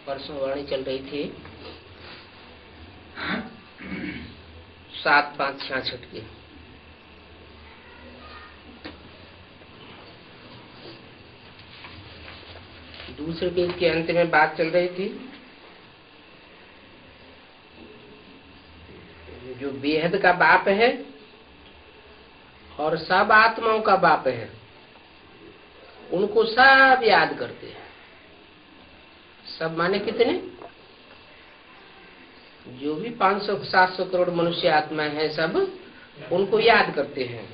परसों वाणी चल रही थी 7/5/66 की। दूसरे पेज के अंत में बात चल रही थी जो बेहद का बाप है और सब आत्माओं का बाप है, उनको सब याद करते हैं। सब माने कितने? जो भी 500-700 करोड़ मनुष्य आत्मा है, सब उनको याद करते हैं।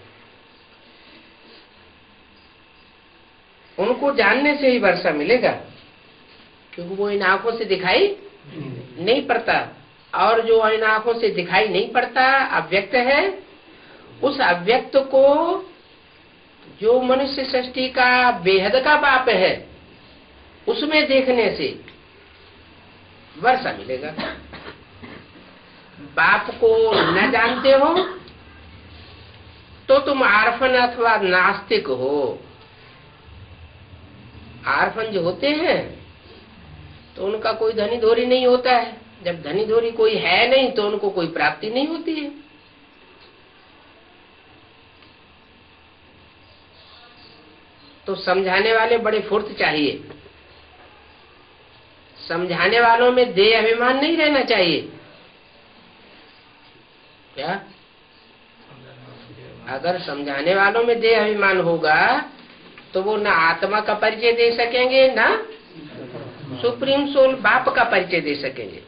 उनको जानने से ही वर्षा मिलेगा, क्योंकि वो इन आंखों से दिखाई नहीं पड़ता। और जो इन आंखों से दिखाई नहीं पड़ता, अव्यक्त है, उस अव्यक्त को जो मनुष्य सृष्टि का बेहद का बाप है, उसमें देखने से वर्षा मिलेगा। बाप को न जानते हो तो तुम आर्फन अथवा नास्तिक हो। आर्फन जो होते हैं तो उनका कोई धनी धोरी नहीं होता है। जब धनी धोरी कोई है नहीं तो उनको कोई प्राप्ति नहीं होती है। तो समझाने वाले बड़े फुर्त चाहिए। समझाने वालों में देह अभिमान नहीं रहना चाहिए। क्या? अगर समझाने वालों में देह अभिमान होगा तो वो ना आत्मा का परिचय दे सकेंगे, ना सुप्रीम सोल बाप का परिचय दे सकेंगे।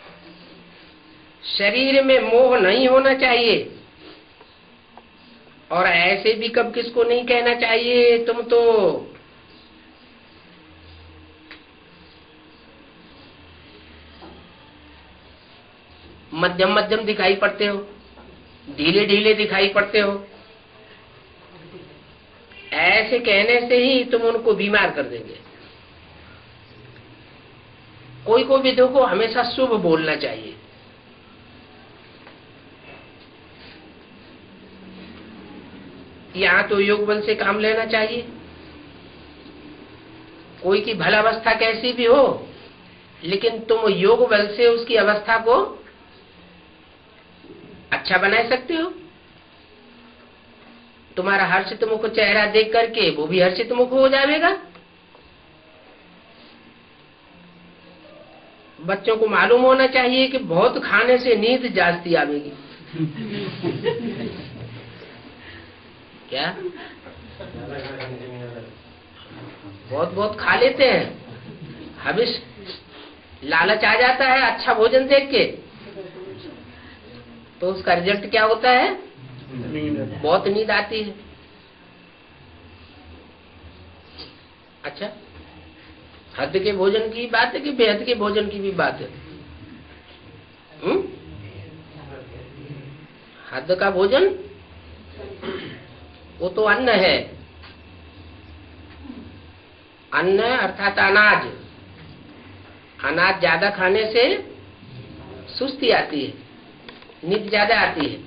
शरीर में मोह नहीं होना चाहिए। और ऐसे भी कब किसको नहीं कहना चाहिए तुम तो मध्यम मध्यम दिखाई पड़ते हो, ढीले ढीले दिखाई पड़ते हो। ऐसे कहने से ही तुम उनको बीमार कर देंगे। कोई को भी देखो, हमेशा शुभ बोलना चाहिए। यहाँ तो योग बल से काम लेना चाहिए। कोई की भलावस्था कैसी भी हो, लेकिन तुम योग बल से उसकी अवस्था को अच्छा बना सकते हो। तुम्हारा हर्षित मुख चेहरा देख करके वो भी हर्षित मुख हो जाएगा। बच्चों को मालूम होना चाहिए कि बहुत खाने से नींद जास्ती आवेगी। क्या? बहुत बहुत खा लेते हैं, हविष लालच आ जाता है अच्छा भोजन देख के, तो उसका रिजल्ट क्या होता है? बहुत नींद आती है। अच्छा, हद के भोजन की बात है कि बेहद के भोजन की भी बात है? हद का भोजन वो तो अन्न है। अन्न अर्थात अनाज। अनाज ज्यादा खाने से सुस्ती आती है, नींद ज्यादा आती है।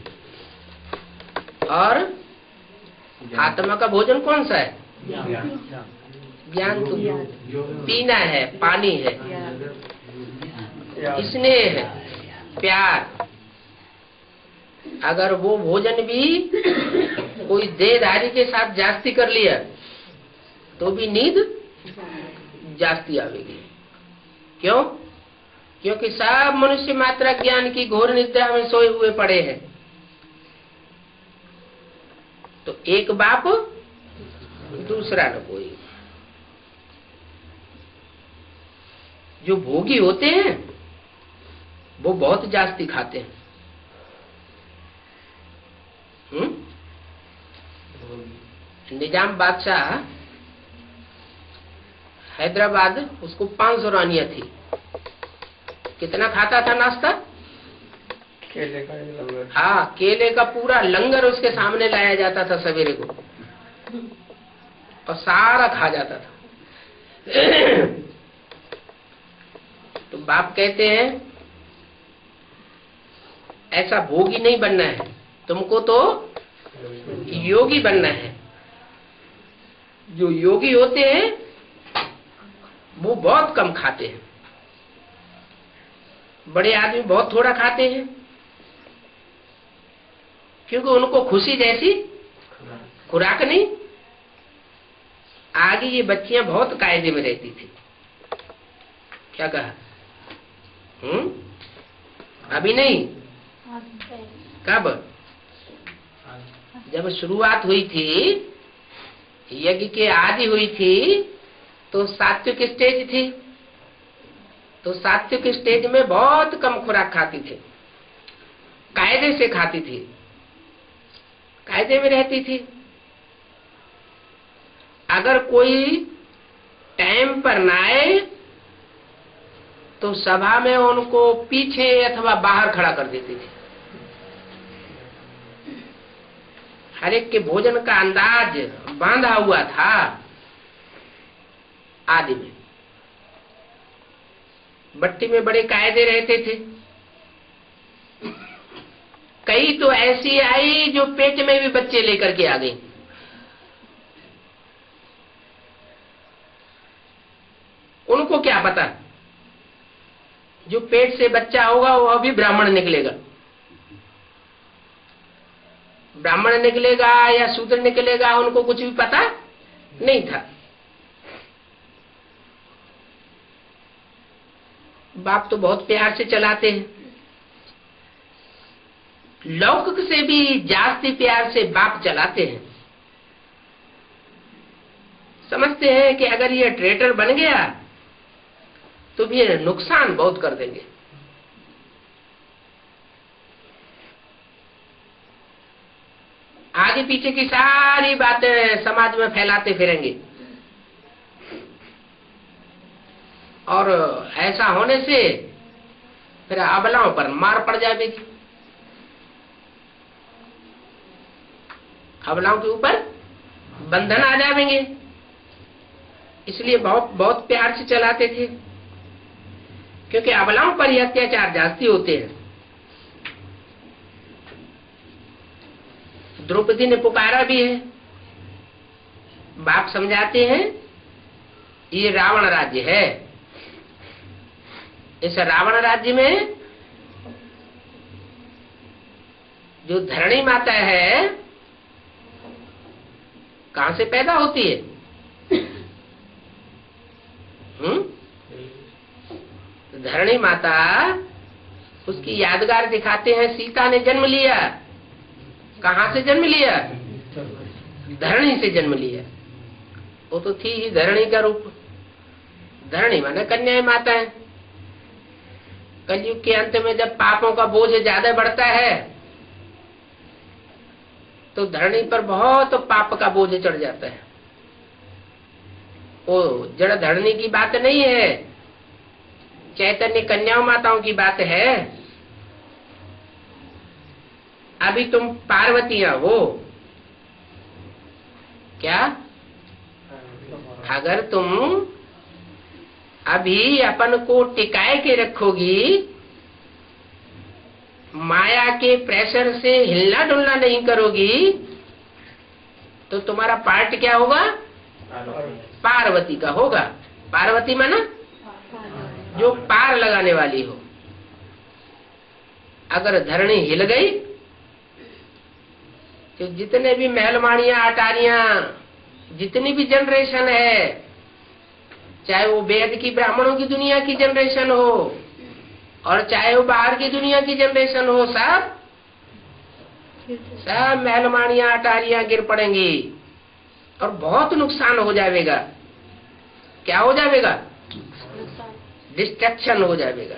और आत्मा का भोजन कौन सा है? ज्ञान। तो पीना है, पानी है, स्नेह है, प्यार। अगर वो भोजन भी कोई देहधारी के साथ जास्ती कर लिया तो भी नींद जास्ती आवेगी। क्यों? क्योंकि सब मनुष्य मात्रा ज्ञान की घोर निद्रा में सोए हुए पड़े हैं। तो एक बाप, दूसरा न कोई। जो भोगी होते हैं वो बहुत जास्ती खाते हैं। निजाम बादशाह हैदराबाद, उसको 500 रानियां थी। कितना खाता था नाश्ता? केले का लंगर। हाँ, केले का पूरा लंगर उसके सामने लाया जाता था सवेरे को, और सारा खा जाता था। तो बाप कहते हैं ऐसा भोगी नहीं बनना है, तुमको तो योगी बनना है। जो योगी होते हैं वो बहुत कम खाते हैं। बड़े आदमी बहुत थोड़ा खाते हैं, क्योंकि उनको खुशी जैसी खुराक नहीं। आगे ये बच्चियां बहुत कायदे में रहती थी। क्या कहा? अभी नहीं, कब? जब शुरुआत हुई थी, यज्ञ के आदि हुई थी, तो सात्विक स्टेज थी। तो सात्विक स्टेज में बहुत कम खुराक खाती थी, कायदे से खाती थी, कायदे में रहती थी। अगर कोई टाइम पर ना आए तो सभा में उनको पीछे अथवा बाहर खड़ा कर देती थी। हर एक के भोजन का अंदाज बांधा हुआ था आदि में। बट्टी में बड़े कायदे रहते थे। कई तो ऐसी आई जो पेट में भी बच्चे लेकर के आ गई। उनको क्या पता, जो पेट से बच्चा होगा वह भी ब्राह्मण निकलेगा। ब्राह्मण निकलेगा या शूद्र निकलेगा, उनको कुछ भी पता नहीं था। बाप तो बहुत प्यार से चलाते हैं, लौकिक से भी जास्ती प्यार से बाप चलाते हैं। समझते हैं कि अगर ये ट्रेटर बन गया तो भी ये नुकसान बहुत कर देंगे। आगे पीछे की सारी बातें समाज में फैलाते फिरेंगे, और ऐसा होने से फिर अबलाओं पर मार पड़ जाएगी। अबलाओं के ऊपर बंधन आ जाएंगे। इसलिए बहुत बहुत प्यार से चलाते थे, क्योंकि अबलाओं पर ही अत्याचार जास्ती होते हैं। द्रौपदी ने पुकारा भी है, बाप समझाते हैं ये रावण राज्य है। इस रावण राज्य में जो धरणी माता है कहां से पैदा होती है? धरणी माता, उसकी यादगार दिखाते हैं। सीता ने जन्म लिया, कहां से जन्म लिया? धरणी से जन्म लिया। वो तो थी ही धरणी का रूप। धरणी माने कन्या माता है। कलयुग के अंत में जब पापों का बोझ ज्यादा बढ़ता है तो धरणी पर बहुत पाप का बोझ चढ़ जाता है। वो जड़ धरणी की बात नहीं है, चैतन्य कन्याओं माताओं की बात है। अभी तुम पार्वतियां हो क्या? अगर तुम अभी अपन को टिकाए के रखोगी, माया के प्रेशर से हिलना डुलना नहीं करोगी, तो तुम्हारा पार्ट क्या होगा? पार्वती का होगा। पार्वती माना जो पार लगाने वाली हो। अगर धरणी हिल गई तो जितने भी महलमानियां अटारियां, जितनी भी जनरेशन है, चाहे वो वेद की ब्राह्मणों की दुनिया की जनरेशन हो और चाहे वो बाहर की दुनिया की जनरेशन हो, सब महलमानियां अटारियां गिर पड़ेंगी और बहुत नुकसान हो जाएगा। क्या हो जाएगा? डिस्ट्रक्शन हो जाएगा।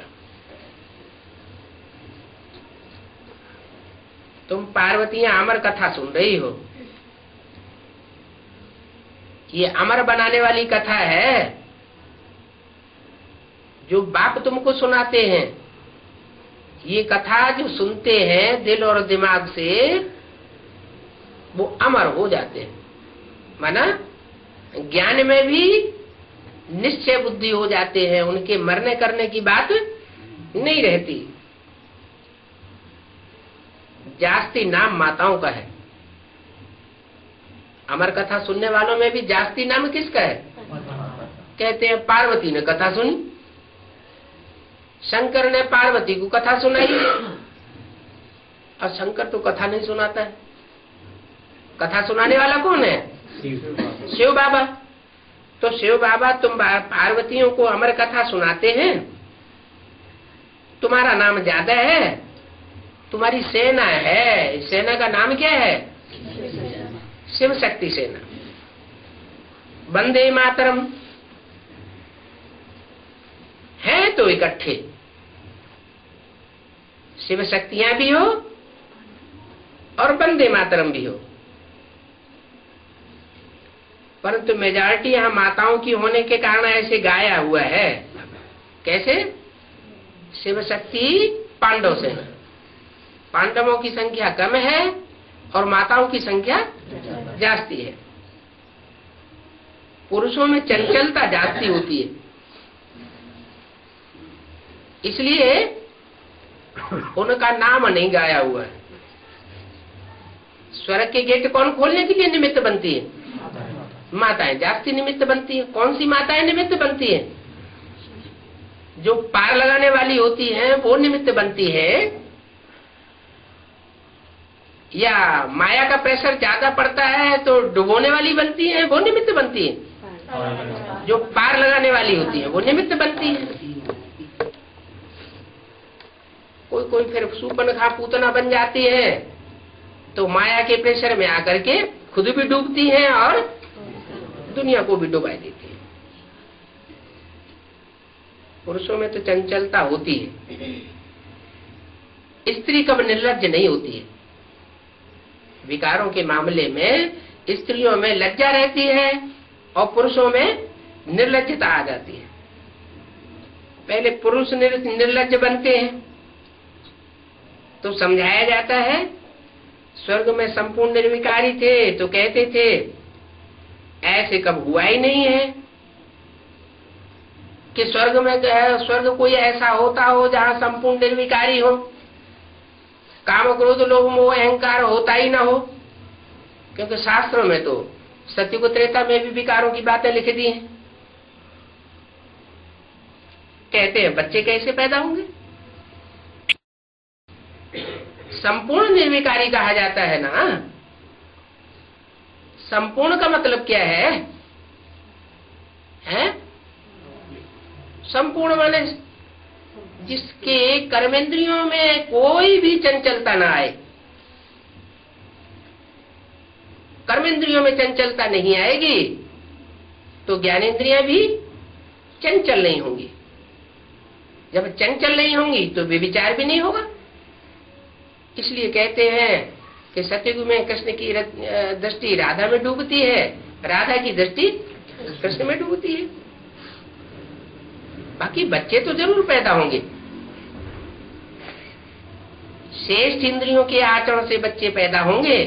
तुम पार्वतियां अमर कथा सुन रही हो, ये अमर बनाने वाली कथा है जो बाप तुमको सुनाते हैं। ये कथा जो सुनते हैं दिल और दिमाग से, वो अमर हो जाते हैं। माना ज्ञान में भी निश्चय बुद्धि हो जाते हैं, उनके मरने करने की बात नहीं रहती। जास्ती नाम माताओं का है। अमर कथा सुनने वालों में भी जास्ती नाम किसका है? कहते हैं पार्वती ने कथा सुनी, शंकर ने पार्वती को कथा सुनाई, और शंकर तो कथा नहीं सुनाता है। कथा सुनाने वाला कौन है? शिव बाबा। तो शिव बाबा तुम पार्वतियों को अमर कथा सुनाते हैं, तुम्हारा नाम ज्यादा है, तुम्हारी सेना है, सेना का नाम क्या है? शिव शक्ति सेना। वंदे मातरम है तो इकट्ठे, शिव शक्तियां भी हो और वंदे मातरम भी हो, परंतु मेजॉरिटी यहाँ माताओं की होने के कारण ऐसे गाया हुआ है। कैसे? शिव शक्ति पांडव सेना। पांडवों की संख्या कम है और माताओं की संख्या जास्ती है। पुरुषों में चंचलता जास्ती होती है, इसलिए उनका नाम नहीं गाया हुआ है। स्वर्ग के गेट कौन खोलने के लिए निमित्त बनती है? माताएं जास्ती निमित्त बनती है। कौन सी माताएं निमित्त बनती है? जो पार लगाने वाली होती हैं वो निमित्त बनती है, या माया का प्रेशर ज्यादा पड़ता है तो डुबोने वाली बनती है, वो निमित्त बनती है। जो पार लगाने वाली होती है वो निमित्त बनती है। कोई कोई फिर सूपनखा पूतना बन जाती है तो माया के प्रेशर में आकर के खुद भी डूबती है और दुनिया को भी डुबा देती है। पुरुषों में तो चंचलता होती है, स्त्री कब निर्लज्ज नहीं होती है। विकारों के मामले में स्त्रियों में लज्जा रहती है और पुरुषों में निर्लज्जता आ जाती है। पहले पुरुष निर्लज्ज बनते हैं तो समझाया जाता है, स्वर्ग में संपूर्ण निर्विकारी थे तो कहते थे ऐसे कब हुआ ही नहीं है कि स्वर्ग कोई ऐसा होता हो जहाँ संपूर्ण निर्विकारी हो, काम क्रोध लोभ मोह अहंकार होता ही ना हो। क्योंकि शास्त्रों में तो सत्युग त्रेता में भी विकारों की बातें लिख दी हैं। कहते हैं बच्चे कैसे पैदा होंगे? संपूर्ण निर्विकारी कहा जाता है ना। संपूर्ण का मतलब क्या है? संपूर्ण माने जिसके कर्मेंद्रियों में कोई भी चंचलता ना आए। कर्मेंद्रियों में चंचलता नहीं आएगी तो ज्ञानेंद्रियां भी चंचल नहीं होंगी। जब चंचल नहीं होंगी तो व्यभिचार भी नहीं होगा। इसलिए कहते हैं कि सतयुग में कृष्ण की दृष्टि राधा में डूबती है, राधा की दृष्टि कृष्ण में डूबती है। बाकी बच्चे तो जरूर पैदा होंगे। श्रेष्ठ इंद्रियों के आचरण से बच्चे पैदा होंगे,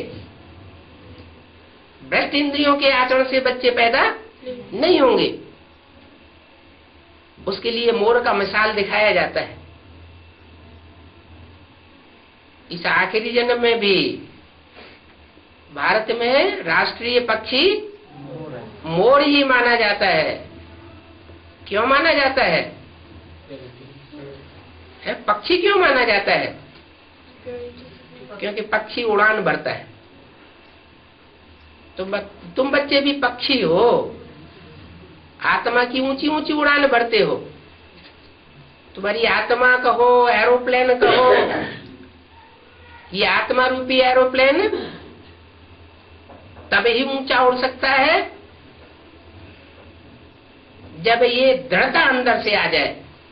भ्रष्ट इंद्रियों के आचरण से बच्चे पैदा नहीं होंगे। उसके लिए मोर का मिसाल दिखाया जाता है। इस आखिरी जन्म में भी भारत में राष्ट्रीय पक्षी मोर ही माना जाता है। क्यों माना जाता है? पक्षी क्यों माना जाता है? क्योंकि पक्षी उड़ान भरता है। तुम बच्चे भी पक्षी हो, आत्मा की ऊंची ऊंची उड़ान भरते हो। तुम्हारी आत्मा कहो, एरोप्लेन कहो, ये आत्मा रूपी एरोप्लेन तब ही ऊंचा उड़ सकता है जब ये दृढ़ता अंदर से आ जाए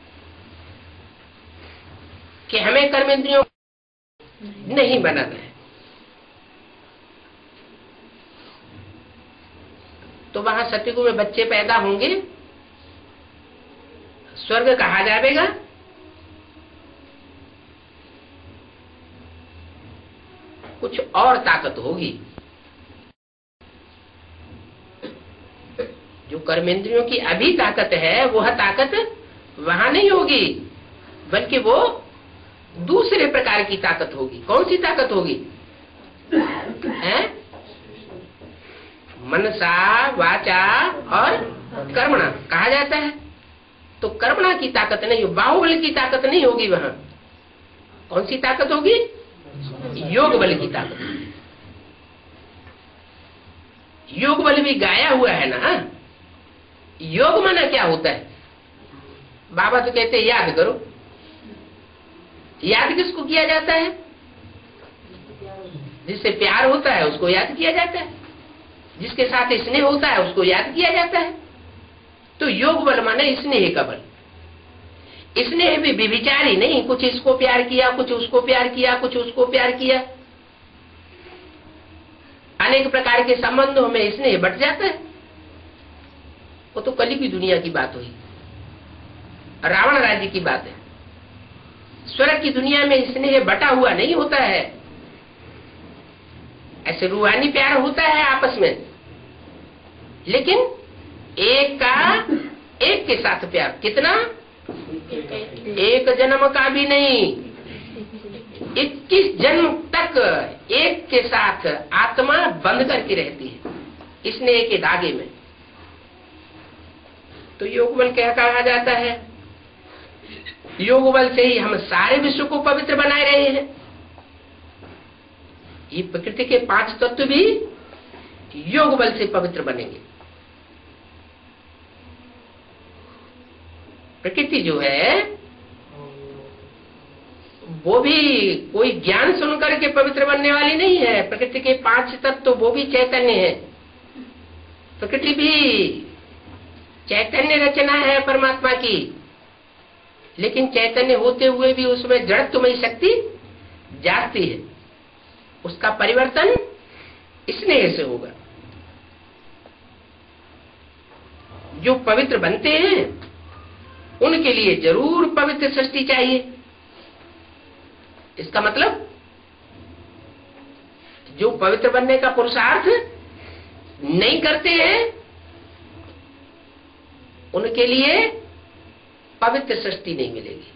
कि हमें कर्मेंद्रियों नहीं बनाना है। तो वहां सतयुग में बच्चे पैदा होंगे, स्वर्ग कहा जाएगा। कुछ और ताकत होगी। जो कर्मेंद्रियों की अभी ताकत है वह ताकत वहां नहीं होगी, बल्कि वो दूसरे प्रकार की ताकत होगी। कौन सी ताकत होगी? मनसा वाचा और कर्मणा कहा जाता है। तो कर्मणा की ताकत नहीं, बाहुबल की ताकत नहीं होगी। वहां कौन सी ताकत होगी? योग बल की ताकत। योग बल भी गाया हुआ है ना। योग माना क्या होता है? बाबा तो कहते हैं याद करो। याद किसको किया जाता है? जिससे प्यार होता है उसको याद किया जाता है, जिसके साथ स्नेह होता है उसको याद किया जाता है। तो योग बल माने स्नेह का बल। स्नेह भी विचार ही नहीं, कुछ इसको प्यार किया, कुछ उसको प्यार किया, कुछ उसको प्यार किया, अनेक प्रकार के संबंधों में स्नेह बढ़ जाता है। वो तो कली की दुनिया की बात हुई, रावण राज्य की बात है। स्वर्ग की दुनिया में स्नेह बटा हुआ नहीं होता है। ऐसे रूहानी प्यार होता है आपस में, लेकिन एक का एक के साथ प्यार। कितना? एक जन्म का भी नहीं, 21 जन्म तक एक के साथ आत्मा बंध करके रहती है स्नेह के धागे में। तो योग बल क्या कहा जाता है? योग बल से ही हम सारे विश्व को पवित्र बनाए रहे हैं। ये प्रकृति के 5 तत्व भी योग बल से पवित्र बनेंगे। प्रकृति जो है वो भी कोई ज्ञान सुन करके पवित्र बनने वाली नहीं है। प्रकृति के 5 तत्व वो भी चैतन्य है। प्रकृति भी चैतन्य रचना है परमात्मा की, लेकिन चैतन्य होते हुए भी उसमें जड़त्वमयी शक्ति जागती है। उसका परिवर्तन स्नेह से होगा। जो पवित्र बनते हैं उनके लिए जरूर पवित्र सृष्टि चाहिए। इसका मतलब जो पवित्र बनने का पुरुषार्थ नहीं करते हैं उनके लिए पवित्र सृष्टि नहीं मिलेगी।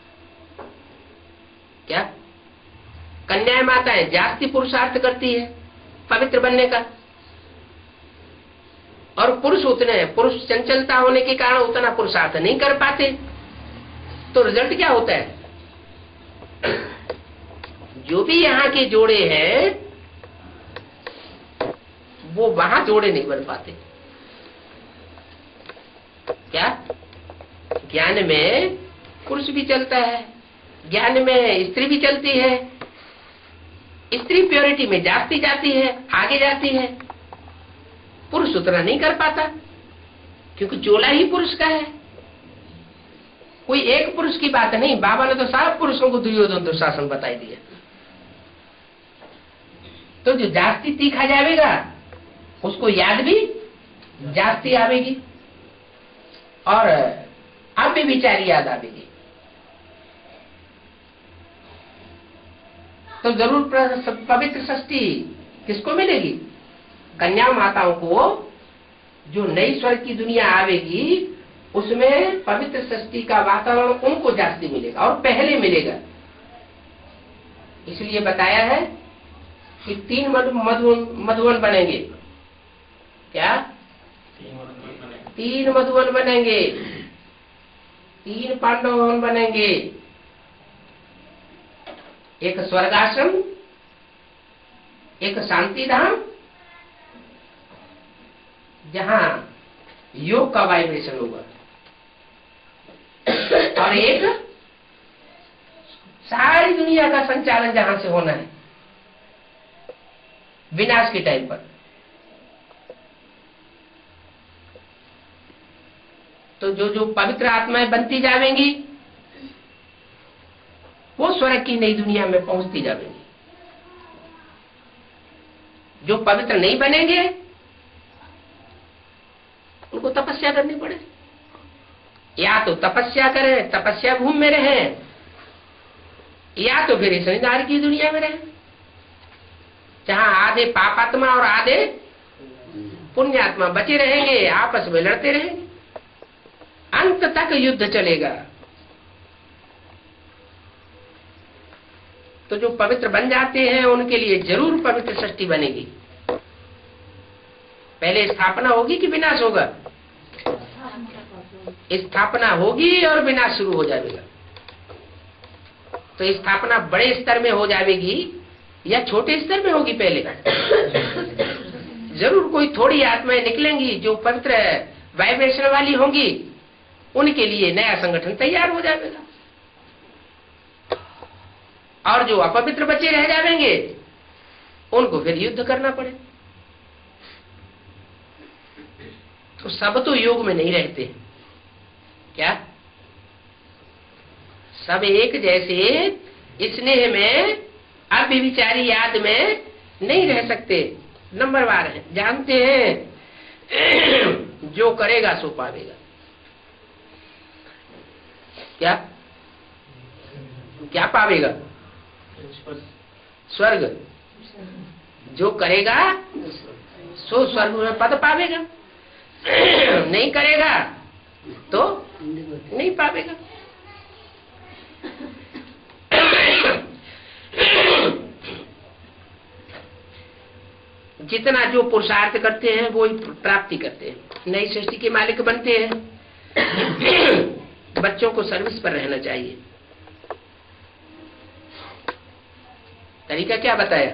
क्या? कन्या माताएं जास्ती पुरुषार्थ करती है पवित्र बनने का, और पुरुष चंचलता होने के कारण उतना पुरुषार्थ नहीं कर पाते। तो रिजल्ट क्या होता है? जो भी यहाँ के जोड़े हैं वो वहां जोड़े नहीं बन पाते। क्या? ज्ञान में पुरुष भी चलता है, ज्ञान में स्त्री भी चलती है। स्त्री प्योरिटी में जाती जाती है, आगे जाती है। पुरुष उतना नहीं कर पाता क्योंकि चोला ही पुरुष का है। कोई एक पुरुष की बात नहीं, बाबा ने तो सब पुरुषों को दुर्योधन दुशासन बताई दिया। तो जो जास्ती तीखा जाएगा उसको याद भी जास्ती आवेगी और अब विचारी याद आवेगी। तो जरूर पवित्र सृष्टि किसको मिलेगी? कन्या माताओं को। जो नई स्वर्ग की दुनिया आवेगी उसमें पवित्र सृष्टि का वातावरण उनको जास्ती मिलेगा और पहले मिलेगा। इसलिए बताया है कि 3 मधुवन बनेंगे। क्या? 3 मधुवन बनेंगे, 3 पांडव भवन बनेंगे। एक स्वर्गाश्रम, एक शांति धाम जहां योग का वाइब्रेशन होगा, और एक सारी दुनिया का संचालन जहां से होना है विनाश के टाइम पर। तो जो जो पवित्र आत्माएं बनती जाएंगी वो स्वर्ग की नई दुनिया में पहुंचती जाएंगी। जो पवित्र नहीं बनेंगे उनको तपस्या करनी पड़े। या तो तपस्या करें, तपस्या भूमि में रहें, या तो फिर संसार की दुनिया में रहें जहां आधे पापात्मा और आधे पुण्यात्मा बचे रहेंगे, आपस में लड़ते रहेंगे, अंत तक युद्ध चलेगा। तो जो पवित्र बन जाते हैं उनके लिए जरूर पवित्र सृष्टि बनेगी। पहले स्थापना होगी कि विनाश होगा? स्थापना होगी और विनाश शुरू हो जाएगा। तो स्थापना बड़े स्तर में हो जाएगी या छोटे स्तर में होगी? पहले जरूर कोई थोड़ी आत्माएं निकलेंगी जो पवित्र वाइब्रेशन वाली होंगी, उनके लिए नया संगठन तैयार हो जाएगा, और जो अपवित्र बच्चे रह जाएंगे उनको फिर युद्ध करना पड़े। तो सब तो योग में नहीं रहते क्या? सब एक जैसे स्नेह में, अव्यभिचारी याद में नहीं रह सकते। नंबर वार है, जानते हैं जो करेगा सो पावेगा। क्या क्या पावेगा? स्वर्ग। जो करेगा सो स्वर्ग में पद पावेगा, नहीं करेगा तो नहीं पावेगा। जितना जो पुरुषार्थ करते हैं वो ही प्राप्ति करते हैं, नई सृष्टि के मालिक बनते हैं। बच्चों को सर्विस पर रहना चाहिए। तरीका क्या बताया?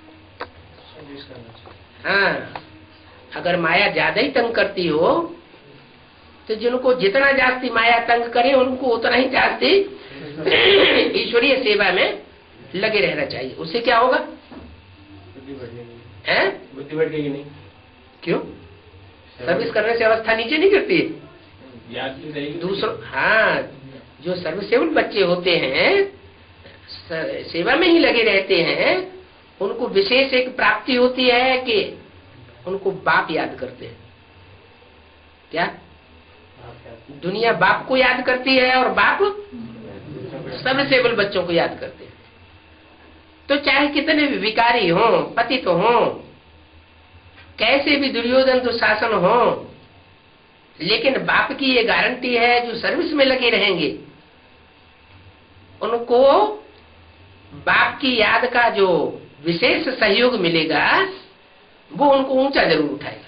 हाँ, अगर माया ज्यादा ही तंग करती हो तो जिनको जितना जास्ती माया तंग करे उनको उतना ही जास्ती ईश्वरीय सेवा में लगे रहना चाहिए। उससे क्या होगा? बुद्धि बढ़ गई नहीं। क्यों? सर्विस करने से अवस्था नीचे नहीं गिरती है। दूसरों, हाँ, जो सर्विसेबल बच्चे होते हैं, सेवा में ही लगे रहते हैं, उनको विशेष एक प्राप्ति होती है कि उनको बाप याद करते हैं। क्या? दुनिया बाप को याद करती है और बाप सर्विसेबल बच्चों को याद करते हैं। तो चाहे कितने भी विकारी हो, पतित हो, कैसे भी दुर्योधन दुशासन हो, लेकिन बाप की ये गारंटी है जो सर्विस में लगे रहेंगे उनको बाप की याद का जो विशेष सहयोग मिलेगा वो उनको ऊंचा जरूर उठाएगा।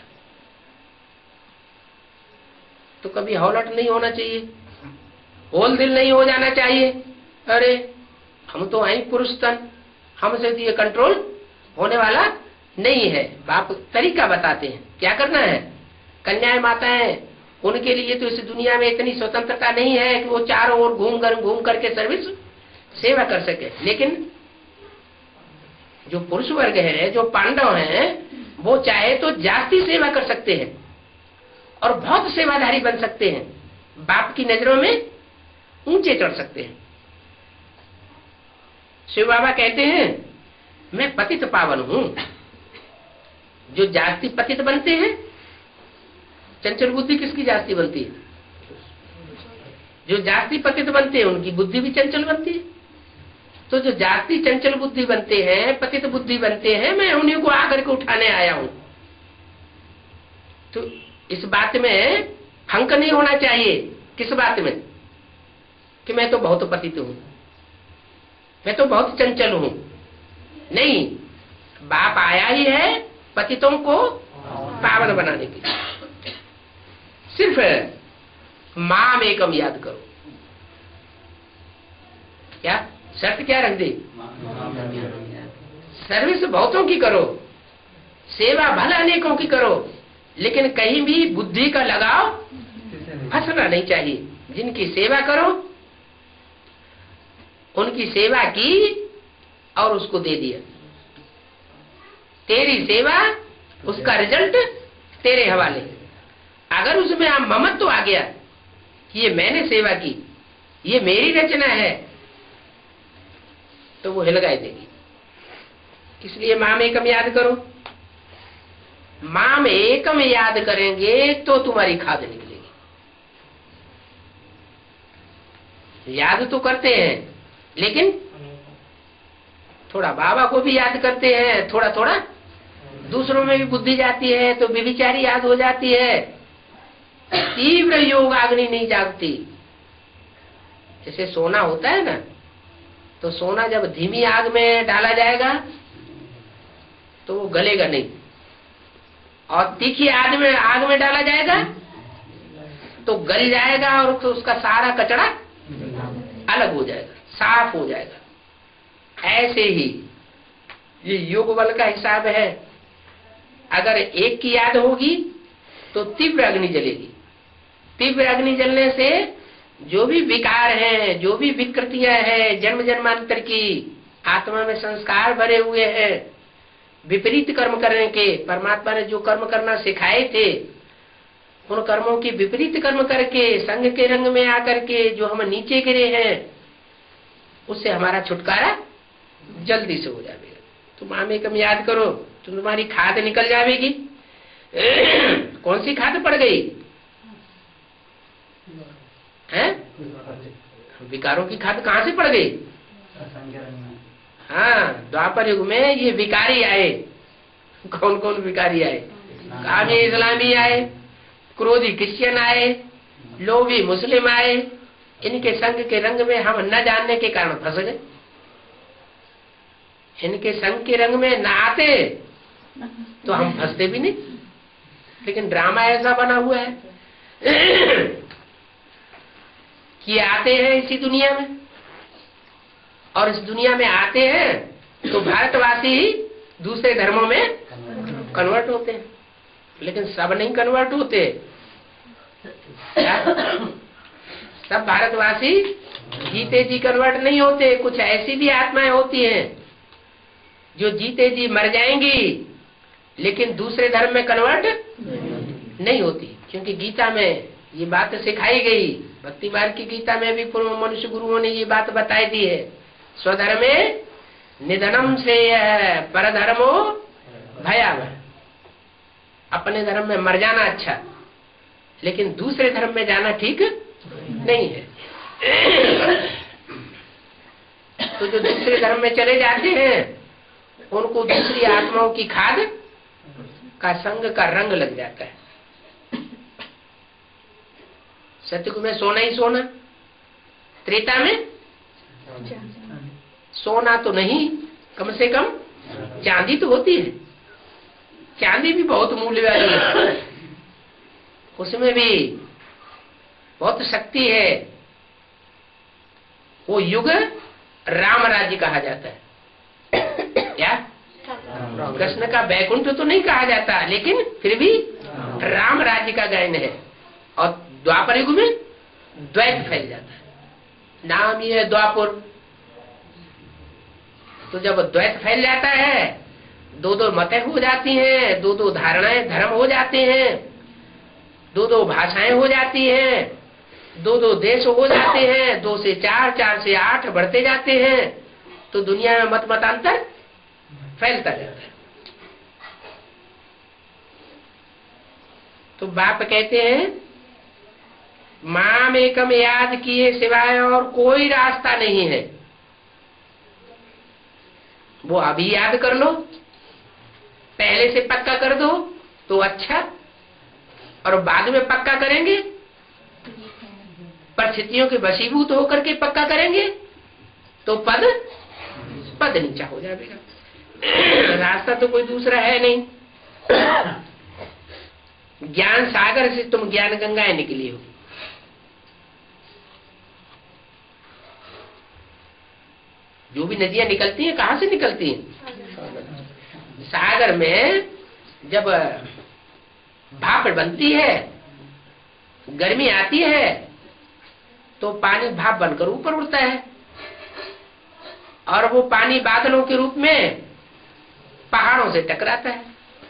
तो कभी हौलट नहीं होना चाहिए, होल दिल नहीं हो जाना चाहिए। अरे हम तो आई पुरुष तन, हमसे तो ये कंट्रोल होने वाला नहीं है। बाप तरीका बताते हैं क्या करना है। कन्याएं माताएं, उनके लिए तो इस दुनिया में इतनी स्वतंत्रता नहीं है कि वो चारों ओर घूम करके सर्विस सेवा कर सके। लेकिन जो पुरुष वर्ग है, जो पांडव हैं, वो चाहे तो जास्ती सेवा कर सकते हैं और बहुत सेवाधारी बन सकते हैं, बाप की नजरों में ऊंचे चढ़ सकते हैं। शिव बाबा कहते हैं मैं पतित पावन हूं। जो जास्ती पतित बनते हैं, चंचल बुद्धि किसकी जास्ती बनती है? जो जास्ती पतित बनते हैं उनकी बुद्धि भी चंचल बनती है। तो जो जास्ती चंचल बुद्धि बनते हैं, पतित बुद्धि बनते हैं, मैं उन्हीं को आकर के उठाने आया हूं। तो इस बात में हंक नहीं होना चाहिए। किस बात में? कि मैं तो बहुत पतित हूं, मैं तो बहुत चंचल हूं। नहीं, बाप आया ही है पतितों को पावन बनाने के लिए। सिर्फ माम एकम याद करो। क्या शर्त क्या रख दी? सर्विस बहुतों की करो, सेवा भला अनेकों की करो, लेकिन कहीं भी बुद्धि का लगाव फंसना नहीं चाहिए। जिनकी सेवा करो उनकी सेवा की और उसको दे दिया। तेरी सेवा, उसका रिजल्ट तेरे हवाले। अगर उसमें आप ममत्व तो आ गया कि ये मैंने सेवा की, ये मेरी रचना है, तो वो हिलगाई देगी। इसलिए माम एकम याद करो। माम एकम याद करेंगे तो तुम्हारी खाद निकलेगी। याद तो करते हैं, लेकिन थोड़ा बाबा को भी याद करते हैं, थोड़ा थोड़ा दूसरों में भी बुद्धि जाती है तो व्यभिचारी याद हो जाती है। तीव्र योग अग्नि नहीं जागती। जैसे सोना होता है ना, तो सोना जब धीमी आग में डाला जाएगा तो वो गलेगा नहीं, और तीखी आग में डाला जाएगा तो गल जाएगा और तो उसका सारा कचरा अलग हो जाएगा, साफ हो जाएगा। ऐसे ही ये योग बल का हिसाब है। अगर एक की याद होगी तो तीव्र अग्नि जलेगी। तीव्र अग्नि जलने से जो भी विकार हैं, जो भी विकृतियां हैं, जन्म जन्मांतर की आत्मा में संस्कार भरे हुए हैं विपरीत कर्म करने के, परमात्मा ने जो कर्म करना सिखाए थे उन कर्मों की विपरीत कर्म करके संग के रंग में आकर के जो हम नीचे गिरे हैं उससे हमारा छुटकारा जल्दी से हो जाएगा। तुम आमे कम याद करो तो तुम्हारी खाद निकल जाएगी। कौन सी खाद पड़ गई है? विकारों की खाद कहाँ से पड़ गई? हाँ, द्वापर युग में ये विकारी आए। कौन कौन विकारी आए? कामी इस्लामी आए, क्रोधी क्रिश्चियन आए, लोभी मुस्लिम आए। इनके संग के रंग में हम न जानने के कारण फंस गए। इनके संग के रंग में न आते तो हम फंसते भी नहीं। लेकिन ड्रामा ऐसा बना हुआ है कि आते हैं इसी दुनिया में, और इस दुनिया में आते हैं तो भारतवासी ही दूसरे धर्मों में कन्वर्ट होते हैं। लेकिन सब नहीं कन्वर्ट होते। सब भारतवासी जीते जी कन्वर्ट नहीं होते। कुछ ऐसी भी आत्माएं होती हैं जो जीते जी मर जाएंगी लेकिन दूसरे धर्म में कन्वर्ट नहीं होती। क्योंकि गीता में ये बात सिखाई गई, भक्ति मार्ग की गीता में भी पूर्व मनुष्य गुरुओं ने ये बात बताई दी है। स्वधर्मे निधनम श्रेय परधर्मो भयावह। अपने धर्म में मर जाना अच्छा, लेकिन दूसरे धर्म में जाना ठीक नहीं है। तो जो दूसरे धर्म में चले जाते हैं उनको दूसरी आत्माओं की खाद का संग का रंग लग जाता है। सतयुग में सोना ही सोना, त्रेता में सोना तो नहीं, कम से कम चांदी तो होती है। चांदी भी बहुत मूल्य वाली है, उसमें भी बहुत शक्ति है। वो युग राम राज्य कहा जाता है। क्या? कृष्ण का बैकुंठ तो नहीं कहा जाता, लेकिन फिर भी राम राज्य का गायन है। और द्वापर युग में द्वैत फैल जाता है, नाम ये है द्वापर। तो जब द्वैत फैल जाता है, दो दो मतें हो जाती हैं, दो दो धारणाएं धर्म हो जाते हैं, दो दो भाषाएं हो जाती हैं, दो दो देश हो जाते हैं, 2 से 4, 4 से 8 बढ़ते जाते हैं। तो दुनिया में मत मतांतर फैलता जाता है। तो बाप कहते हैं माम एकम याद किए सिवाय और कोई रास्ता नहीं है। वो अभी याद कर लो, पहले से पक्का कर दो तो अच्छा, और बाद में पक्का करेंगे, परिस्थितियों के वशीभूत होकर के पक्का करेंगे तो पद नीचा हो जाएगा। रास्ता तो कोई दूसरा है नहीं। ज्ञान सागर से तुम ज्ञान गंगाएं निकली हो। जो भी नदियां निकलती हैं कहाँ से निकलती हैं? सागर में जब भाप बनती है, गर्मी आती है, तो पानी भाप बनकर ऊपर उड़ता है, और वो पानी बादलों के रूप में पहाड़ों से टकराता है।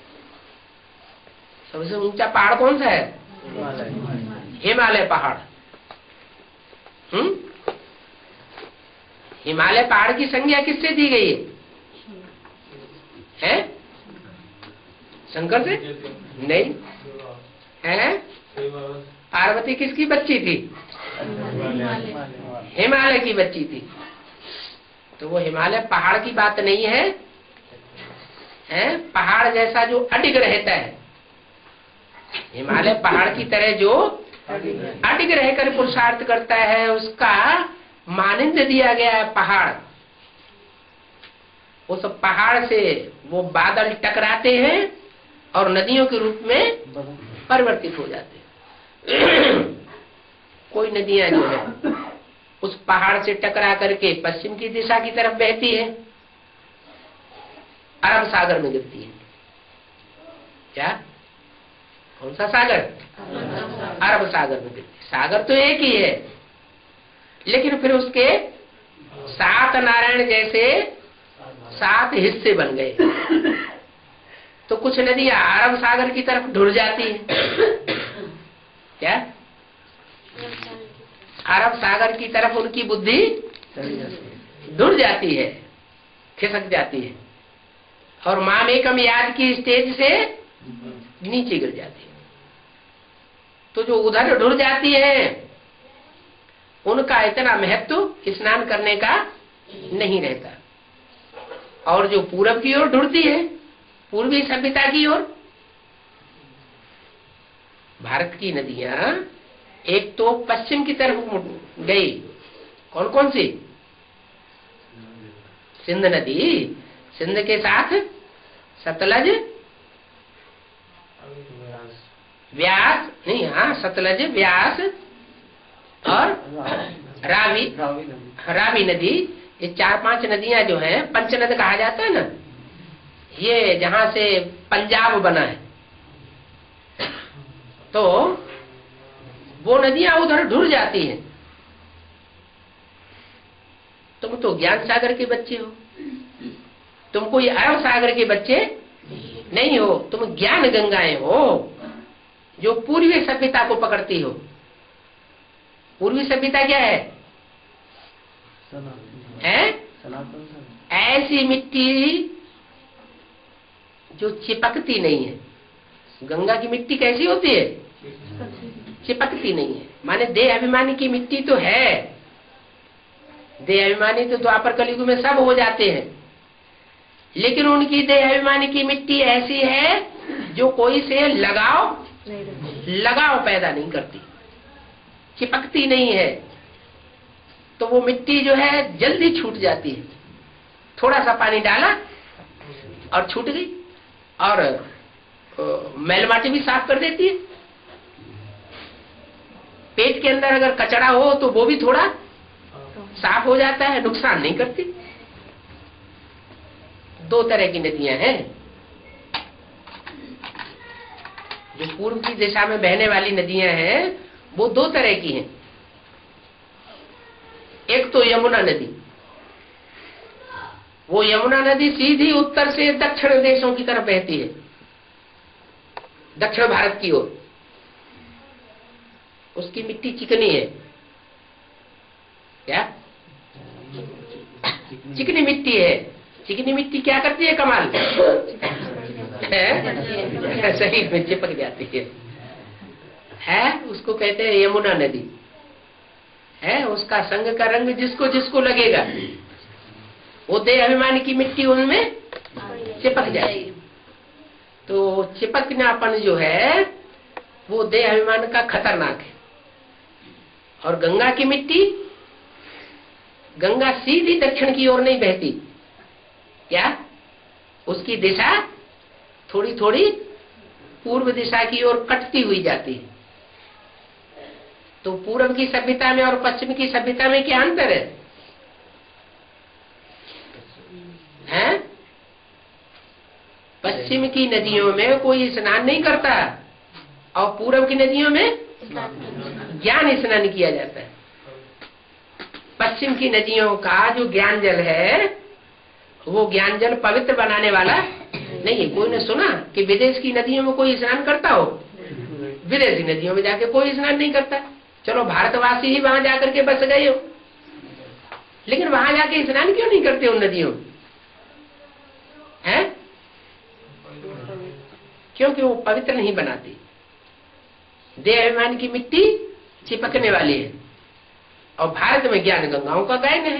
सबसे ऊंचा पहाड़ कौन सा है? हिमालय पहाड़। हिमालय पहाड़ की संज्ञा किससे दी गई है? शंकर से नहीं है। पार्वती किसकी बच्ची थी? हिमालय की बच्ची थी। तो वो हिमालय पहाड़ की बात नहीं है, पहाड़ जैसा जो अडिग रहता है, हिमालय पहाड़ की तरह जो अडिग रहकर पुरुषार्थ करता है, उसका मानिंद दिया गया है पहाड़। उस पहाड़ से वो बादल टकराते हैं और नदियों के रूप में परिवर्तित हो जाते हैं। कोई नदियां जो है उस पहाड़ से टकरा करके पश्चिम की दिशा की तरफ बहती है, अरब सागर में गिरती है। क्या? कौन सा सागर? अरब सागर में गिरती है। सागर तो एक ही है, लेकिन फिर उसके 7 नारायण जैसे 7 हिस्से बन गए। तो कुछ नदियां अरब सागर की तरफ ढुर जाती है। क्या? अरब सागर की तरफ उनकी बुद्धि ढुर जाती है, खिसक जाती है, और मामेकम याद की स्टेज से नीचे गिर जाती है। तो जो उधर ढुर जाती है उनका इतना महत्व स्नान करने का नहीं रहता, और जो पूरब की ओर ढुरती है, पूर्वी सभ्यता की ओर, भारत की नदियां एक तो पश्चिम की तरफ गई। कौन कौन सी? सिंध नदी, सिंध के साथ सतलज, व्यास नहीं, हाँ सतलज, व्यास और रावी नदी। ये 4-5 नदियां जो हैं, पंचनद कहा जाता है ना, ये जहां से पंजाब बना है, तो वो नदियां उधर ढुर जाती हैं। तुम तो ज्ञान सागर के बच्चे हो, तुम कोई अरब सागर के बच्चे नहीं हो, तुम ज्ञान गंगाएं हो जो पूर्वी सभ्यता को पकड़ती हो। पूर्वी सभ्यता क्या है? ऐसी मिट्टी जो चिपकती नहीं है। गंगा की मिट्टी कैसी होती है? चिपकती नहीं है। माने देह अभिमानी की मिट्टी तो है, देह अभिमानी तो द्वापर कलयुग में सब हो जाते हैं, लेकिन उनकी देह अभिमानी की मिट्टी ऐसी है जो कोई से लगाव पैदा नहीं करती, चिपकती नहीं है। तो वो मिट्टी जो है जल्दी छूट जाती है। थोड़ा सा पानी डाला और छूट गई, और मैल माटी भी साफ कर देती है। पेट के अंदर अगर कचरा हो तो वो भी थोड़ा साफ हो जाता है, नुकसान नहीं करती। 2 तरह की नदियां हैं। जो पूर्व की दिशा में बहने वाली नदियां हैं वो 2 तरह की हैं। एक तो यमुना नदी, वो यमुना नदी सीधी उत्तर से दक्षिण देशों की तरफ बहती है, दक्षिण भारत की ओर। उसकी मिट्टी चिकनी है। क्या? चिकनी मिट्टी है। चिकनी मिट्टी क्या करती है कमाल? शरीर में चिपक जाती है। उसको कहते हैं यमुना नदी है। उसका संग का रंग जिसको जिसको लगेगा वो देह अभिमानी की मिट्टी उनमें चिपक जाएगी। तो चिपकनापन जो है वो देह अभिमान का खतरनाक है। और गंगा की मिट्टी, गंगा सीधी दक्षिण की ओर नहीं बहती। क्या? उसकी दिशा थोड़ी थोड़ी पूर्व दिशा की ओर कटती हुई जाती है। तो पूर्व की सभ्यता में और पश्चिम की सभ्यता में क्या अंतर है? हैं? पश्चिम की नदियों में कोई स्नान नहीं करता और पूर्व की नदियों में ज्ञान स्नान किया जाता है। पश्चिम की नदियों का जो ज्ञान जल है वो ज्ञान जल पवित्र बनाने वाला नहीं है। कोई ने सुना कि विदेश की नदियों में कोई स्नान करता हो? विदेशी नदियों में जाके कोई स्नान नहीं करता। चलो भारतवासी ही वहां जाकर के बस गए हो, लेकिन वहां जाके स्नान क्यों नहीं करते उन नदियों में? हैं? क्योंकि वो पवित्र नहीं बनाती। देह अभिमान की मिट्टी चिपकने वाली है। और भारत में ज्ञान गंगाओं का गायन है।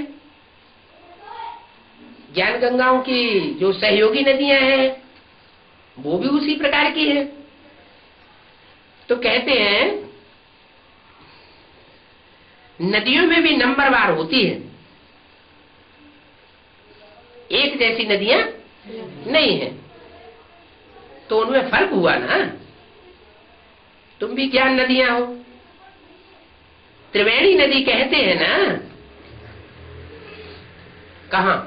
ज्ञान गंगाओं की जो सहयोगी नदियां हैं वो भी उसी प्रकार की है। तो कहते हैं नदियों में भी नंबरवार होती है, एक जैसी नदियां नहीं है। तो उनमें फर्क हुआ ना। तुम भी ज्ञान नदियां हो, त्रिवेणी नदी कहते हैं ना, कहाँ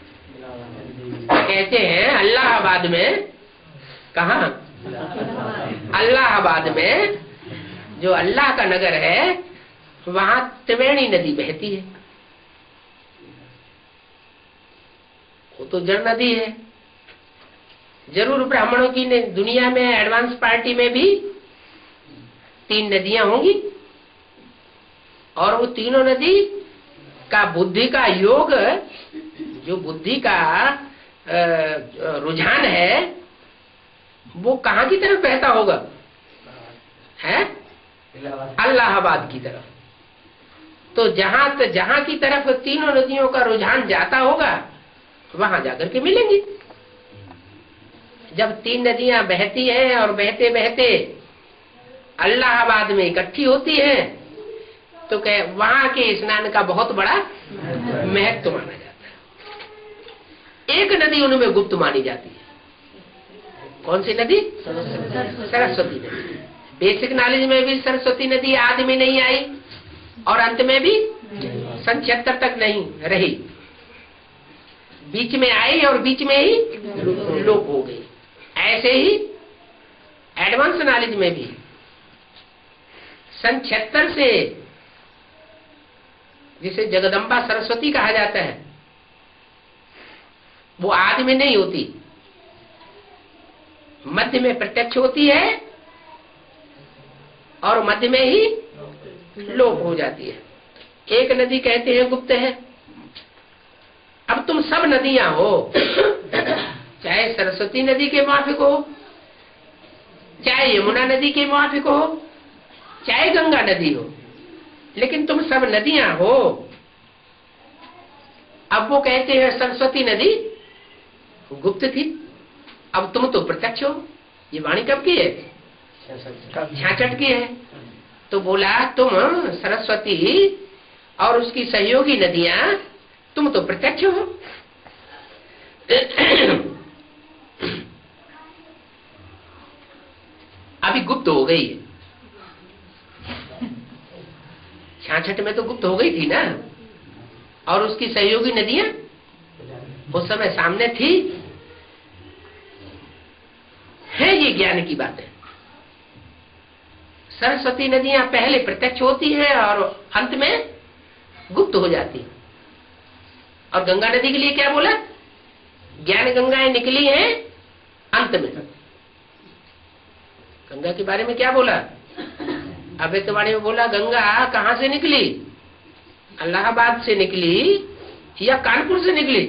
कहते हैं? इलाहाबाद में। कहाँ? इलाहाबाद में जो अल्लाह का नगर है, वहां त्रिवेणी नदी बहती है। वो तो जड़ नदी है। जरूर ब्राह्मणों की दुनिया में एडवांस पार्टी में भी 3 नदियां होंगी, और वो तीनों नदी का बुद्धि का योग, जो बुद्धि का रुझान है, वो कहाँ की तरफ बहता होगा? है इलाहाबाद की तरफ। तो जहां की तरफ तीनों नदियों का रुझान जाता होगा, वहां जाकर के मिलेंगी। जब 3 नदियां बहती हैं और बहते बहते इलाहाबाद में इकट्ठी होती हैं, तो वहां के स्नान का बहुत बड़ा महत्व माना जाता है। एक नदी उनमें गुप्त मानी जाती है। कौन सी नदी? सरस्वती नदी। बेसिक नॉलेज में भी सरस्वती नदी आदि में नहीं आई, और अंत में भी सन 76 तक नहीं रही, बीच में आई और बीच में ही लोप हो गई। ऐसे ही एडवांस नॉलेज में भी सन 76 से, जिसे जगदम्बा सरस्वती कहा जाता है, वो आदि में नहीं होती, मध्य में प्रत्यक्ष होती है और मध्य में ही लोप हो जाती है। एक नदी कहते हैं गुप्त है। अब तुम सब नदियां हो, चाहे सरस्वती नदी के माफिक हो, चाहे यमुना नदी के माफिक हो, चाहे गंगा नदी हो, लेकिन तुम सब नदियां हो। अब वो कहते हैं सरस्वती नदी गुप्त थी, अब तुम तो प्रत्यक्ष हो। ये वाणी कब की है? 66 की है। तो बोला तुम सरस्वती और उसकी सहयोगी नदियां, तुम तो प्रत्यक्ष हो। अभी गुप्त हो गई है। 66 में तो गुप्त हो गई थी ना, और उसकी सहयोगी नदियां उस समय सामने थी। है ये ज्ञान की बात है। सरस्वती नदियां पहले प्रत्यक्ष होती है और अंत में गुप्त हो जाती है। और गंगा नदी के लिए क्या बोला? ज्ञान गंगाएं निकली हैं अंत में। गंगा के बारे में क्या बोला? अभेतवाणी में बोला गंगा कहां से निकली? इलाहाबाद से निकली या कानपुर से निकली?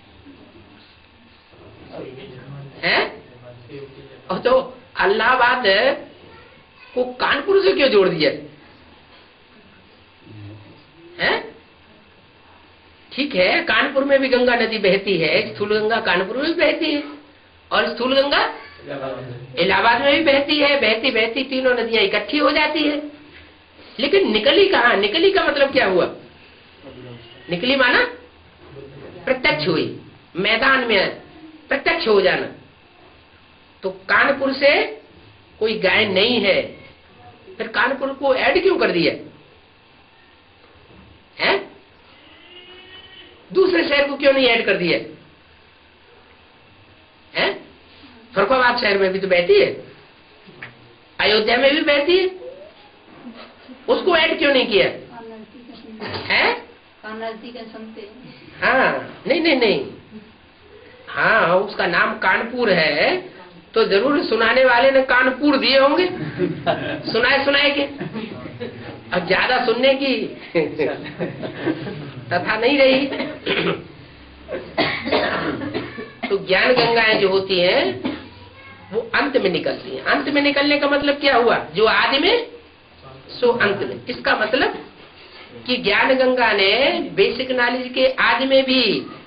है? और तो इलाहाबाद को कानपुर से क्यों जोड़ दिया है? ठीक है, कानपुर में भी गंगा नदी बहती है, स्थूल गंगा कानपुर में भी बहती है, और स्थूल गंगा इलाहाबाद में भी बहती है। बहती बहती तीनों नदियां इकट्ठी हो जाती है। लेकिन निकली कहाँ? निकली का मतलब क्या हुआ? निकली माना प्रत्यक्ष हुई, मैदान में प्रत्यक्ष हो जाना। तो कानपुर से कोई गाय नहीं है, फिर कानपुर को ऐड क्यों कर दिया है? दूसरे शहर को क्यों नहीं ऐड कर दिया है? फरुखाबाद शहर में भी तो बहती है, अयोध्या में भी बहती है, उसको ऐड क्यों नहीं किया है? हाँ, नहीं, हाँ, उसका नाम कानपुर है, तो जरूर सुनाने वाले ने कानपुर दिए होंगे, सुनाए के। अब ज्यादा सुनने की तथा नहीं रही। तो ज्ञान गंगाएं जो होती हैं वो अंत में निकलती हैं। अंत में निकलने का मतलब क्या हुआ? जो आदि में सो अंत में। इसका मतलब कि ज्ञान गंगा ने बेसिक नॉलेज के आदि में भी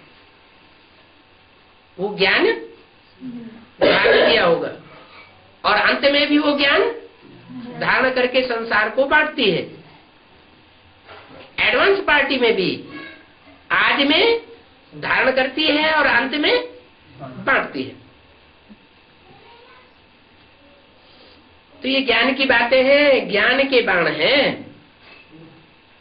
वो ज्ञान धारण किया होगा, और अंत में भी वो ज्ञान धारण करके संसार को बांटती है। एडवांस पार्टी में भी आदि में धारण करती है और अंत में बांटती है। तो ये ज्ञान की बातें हैं, ज्ञान के बाण हैं।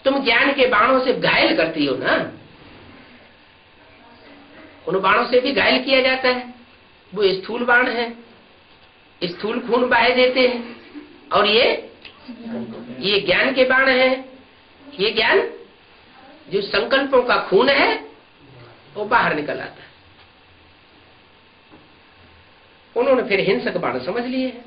तुम ज्ञान के बाणों से घायल करती हो ना, उन बाणों से भी घायल किया जाता है। वो स्थूल बाण है, स्थूल खून बहा देते हैं, और ये ज्ञान के बाण है। ये ज्ञान जो संकल्पों का खून है वो बाहर निकल आता है। उन्होंने फिर हिंसक बाण समझ लिए हैं।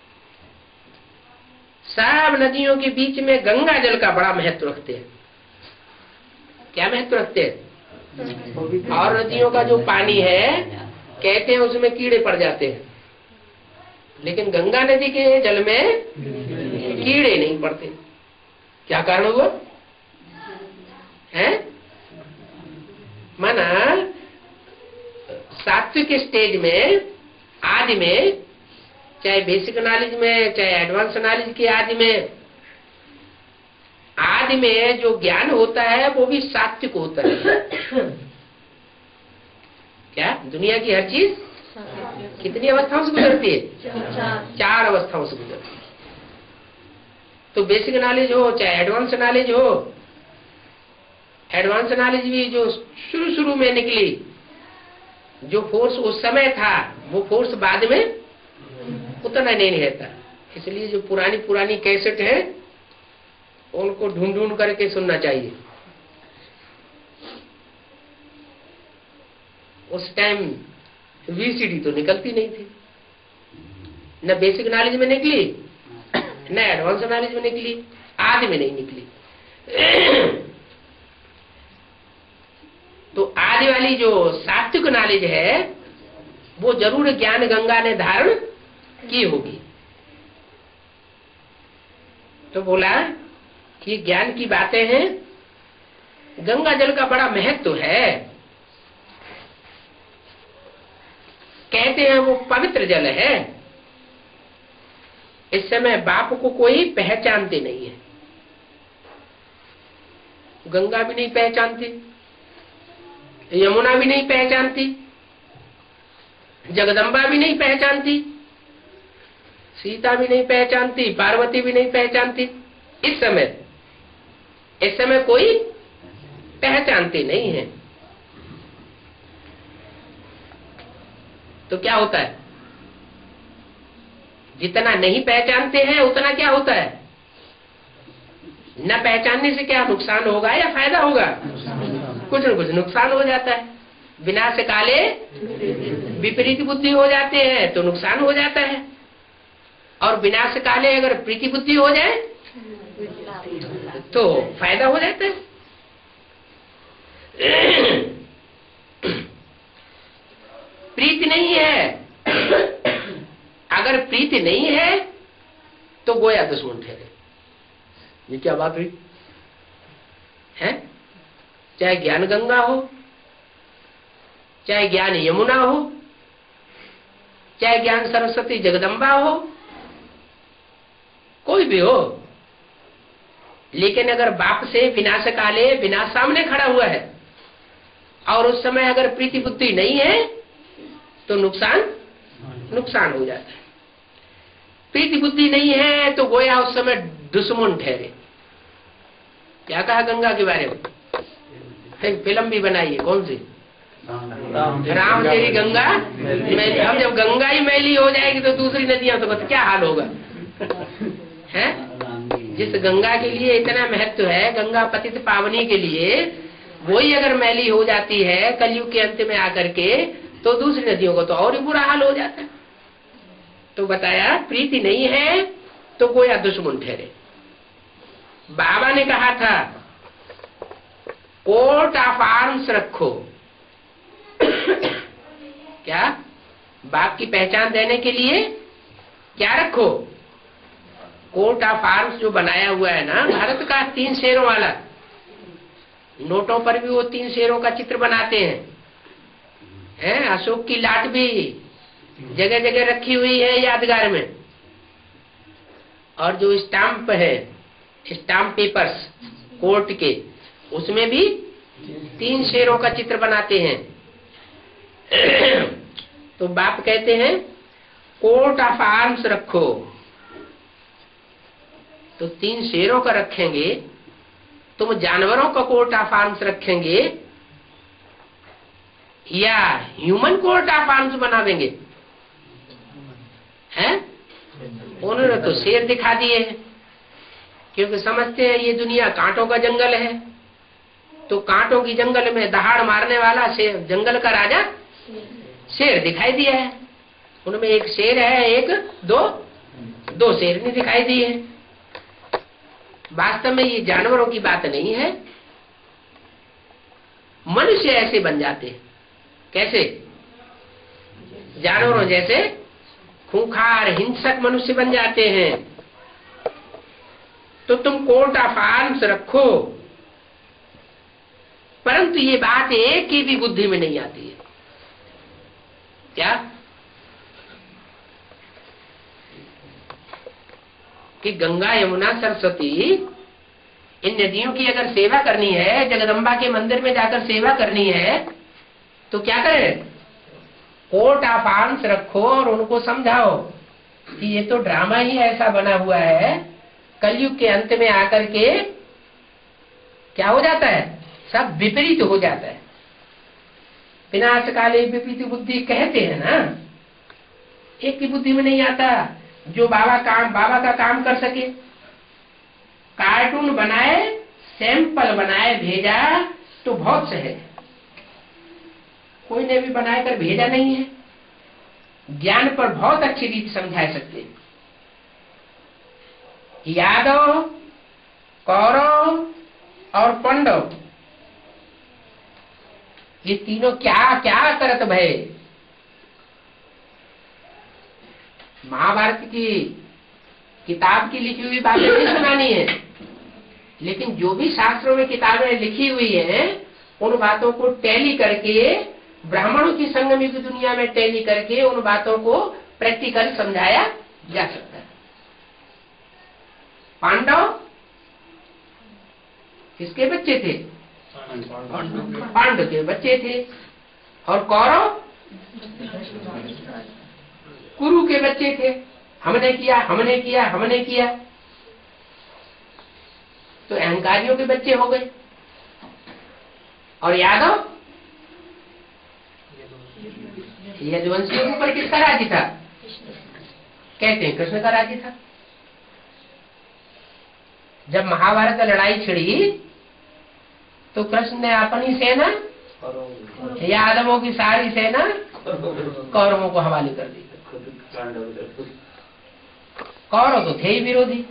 सब नदियों के बीच में गंगा जल का बड़ा महत्व रखते हैं। क्या महत्व रखते हैं? और नदियों का जो पानी है कहते हैं उसमें कीड़े पड़ जाते हैं, लेकिन गंगा नदी के जल में कीड़े नहीं पड़ते। क्या कारण हुआ है? माना सात्विक स्टेज में, आदि में, चाहे बेसिक नॉलेज में चाहे एडवांस नॉलेज के आदि में जो ज्ञान होता है वो भी सात्विक होता है। क्या दुनिया की हर चीज कितनी अवस्थाओं से गुजरती है? 4 अवस्थाओं से गुजरती है। तो बेसिक नॉलेज हो चाहे एडवांस नॉलेज हो, एडवांस नॉलेज भी जो शुरू में निकली, जो फोर्स उस समय था वो फोर्स बाद में उतना नहीं रहता। इसलिए जो पुरानी कैसेट है उनको ढूंढ करके सुनना चाहिए। उस टाइम वीसीडी तो निकलती नहीं थी, न बेसिक नॉलेज में निकली न एडवांस नॉलेज में निकली, आदि में नहीं निकली। तो आदि वाली जो सात्विक नॉलेज है वो जरूर ज्ञान गंगा ने धारण की होगी। तो बोला कि ज्ञान की बातें हैं, गंगा जल का बड़ा महत्व है। कहते हैं वो पवित्र जल है। इस समय बाप को कोई पहचानते नहीं है। गंगा भी नहीं पहचानती, यमुना भी नहीं पहचानती, जगदम्बा भी नहीं पहचानती, सीता भी नहीं पहचानती, पार्वती भी नहीं पहचानती। इस समय कोई पहचानते नहीं है। तो क्या होता है? जितना नहीं पहचानते हैं उतना क्या होता है? न पहचानने से क्या नुकसान होगा या फायदा होगा? कुछ न कुछ नुकसान हो जाता है। विनाश काले विपरीत बुद्धि हो जाते हैं तो नुकसान हो जाता है, और विनाश काले अगर प्रीति बुद्धि हो जाए तो फायदा हो जाता है। प्रीति नहीं है, अगर प्रीति नहीं है तो गोया दुश्मन ठहरे। ये क्या बात हुई है? चाहे ज्ञान गंगा हो, चाहे ज्ञान यमुना हो, चाहे ज्ञान सरस्वती जगदम्बा हो, कोई भी हो, लेकिन अगर बाप से विनाश काले विनाश सामने खड़ा हुआ है और उस समय अगर प्रीति बुद्धि नहीं है तो नुकसान हो जाता है। प्रीति बुद्धि नहीं है तो गोया उस समय दुश्मन ठहरे। क्या कहा गंगा के बारे में? एक फिल्म भी बनाई है, कौन सी? राम तेरी गंगा। अब जब गंगा ही मैली हो जाएगी तो दूसरी नदियां तो क्या हाल होगा है? जिस गंगा के लिए इतना महत्व है, गंगा पतित पावनी के लिए, वही अगर मैली हो जाती है कलयुग के अंत में आकर के तो दूसरी नदियों को तो और ही बुरा हाल हो जाता है। तो बताया प्रीति नहीं है तो गोया दुश्मन ठहरे। बाबा ने कहा था कोट ऑफ आर्म्स रखो। क्या? बाप की पहचान देने के लिए क्या रखो? कोट ऑफ आर्म्स जो बनाया हुआ है ना भारत का, 3 शेरों वाला। नोटों पर भी वो 3 शेरों का चित्र बनाते हैं। अशोक की लाट भी जगह जगह रखी हुई है यादगार में। और जो स्टाम्प है, स्टाम्प पेपर्स कोर्ट के, उसमें भी 3 शेरों का चित्र बनाते हैं। तो बाप कहते हैं कोट ऑफ आर्म्स रखो। तो 3 शेरों का रखेंगे तुम जानवरों का कोर्ट ऑफ आर्म्स रखेंगे या ह्यूमन कोर्ट ऑफ आर्म्स बना देंगे? हैं? उन्होंने तो शेर दिखा दिए हैं, क्योंकि समझते हैं ये दुनिया कांटों का जंगल है, तो कांटों की जंगल में दहाड़ मारने वाला शेर, जंगल का राजा शेर दिखाई दिया है। उनमें एक शेर है, एक दो शेर नहीं दिखाई दिए। वास्तव में ये जानवरों की बात नहीं है, मनुष्य ऐसे बन जाते हैं। कैसे? जानवरों जैसे खूंखार हिंसक मनुष्य बन जाते हैं। तो तुम कोर्ट ऑफ आर्म्स रखो, परंतु ये बात एक की भी बुद्धि में नहीं आती है। क्या? कि गंगा यमुना सरस्वती इन नदियों की अगर सेवा करनी है, जगदम्बा के मंदिर में जाकर सेवा करनी है, तो क्या करें? कोर्ट ऑफ आर्म्स रखो और उनको समझाओ कि ये तो ड्रामा ही ऐसा बना हुआ है, कलयुग के अंत में आकर के क्या हो जाता है? सब विपरीत हो जाता है। विनाश काले विपरीत बुद्धि कहते हैं ना, एक की बुद्धि में नहीं आता। जो बाबा का काम कर सके, कार्टून बनाए, सैंपल बनाए, भेजा तो बहुत सहज है। कोई ने भी बनाकर भेजा नहीं है। ज्ञान पर बहुत अच्छी रीत समझा सकते हैं। यादव, कौरव और पांडव ये तीनों क्या क्या करत भय। महाभारत की किताब की लिखी हुई बातें नहीं सुनानी है, लेकिन जो भी शास्त्रों में किताबें लिखी हुई हैं, उन बातों को टैली करके, ब्राह्मणों की संगम युग दुनिया में टैली करके उन बातों को प्रैक्टिकल समझाया जा सकता है। पांडव किसके बच्चे थे? पांडव के बच्चे थे। और कौरव कुरु के बच्चे थे। हमने किया। तो अहंकारियों के बच्चे हो गए। और यादव यदुवंशियों के ऊपर किसका राज्य था? कहते हैं कृष्ण का राज्य था। जब महाभारत लड़ाई छिड़ी तो कृष्ण ने अपनी सेना, यादवों की सारी सेना कौरवों को हवाले कर दी। कौरव तो थे ही विरोधी,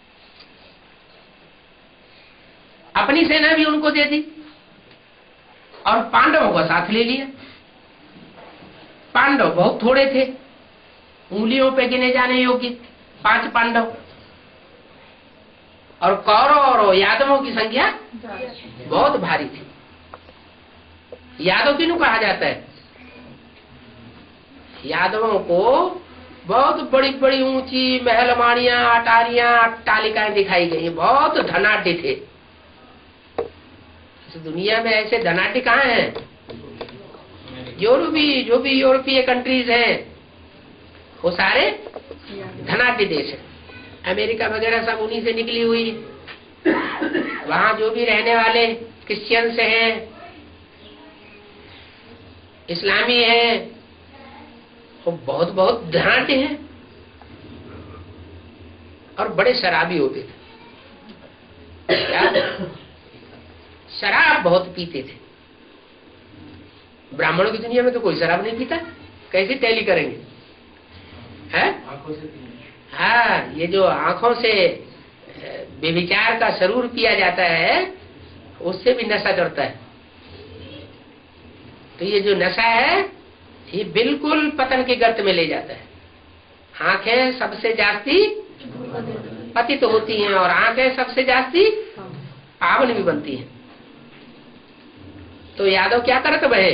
अपनी सेना भी उनको दे दी और पांडवों का साथ ले लिया। पांडव बहुत थोड़े थे, उंगलियों पे गिने जाने योग्य 5 पांडव, और कौरव और यादवों की संख्या बहुत भारी थी। यादव किन्हों कहा जाता है? यादवों को बहुत बड़ी बड़ी ऊंची महलमानियां, अटारियां, अट्टालिकाएं दिखाई गई। बहुत धनाढ्य थे। इस दुनिया में ऐसे धनाढ्य कहाँ हैं? जो भी यूरोपीय कंट्रीज हैं वो सारे धनाढ्य देश हैं। अमेरिका वगैरह सब उन्हीं से निकली हुई। वहां जो भी रहने वाले क्रिश्चियंस हैं, इस्लामी हैं, वो बहुत धनाढ्य हैं और बड़े शराबी होते थे। शराब बहुत पीते थे। ब्राह्मणों की दुनिया में तो कोई शराब नहीं पीता, कैसे टैली करेंगे? है? हाँ, ये जो आंखों से व्यभिचार का सरूर किया जाता है, उससे भी नशा चढ़ता है। तो ये जो नशा है, ये बिल्कुल पतन के गर्त में ले जाता है। आंखें सबसे जास्ती पतित होती हैं और आंखें सबसे जास्ती पावन भी बनती हैं। तो यादव क्या करते भाई?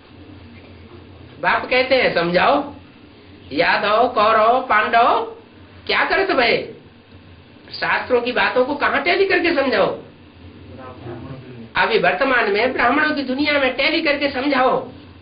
बाप कहते हैं समझाओ। यादव, कौरव, पांडव क्या करते भाई? शास्त्रों की बातों को कहाँ टैली करके समझाओ? अभी वर्तमान में ब्राह्मणों की दुनिया में टैली करके समझाओ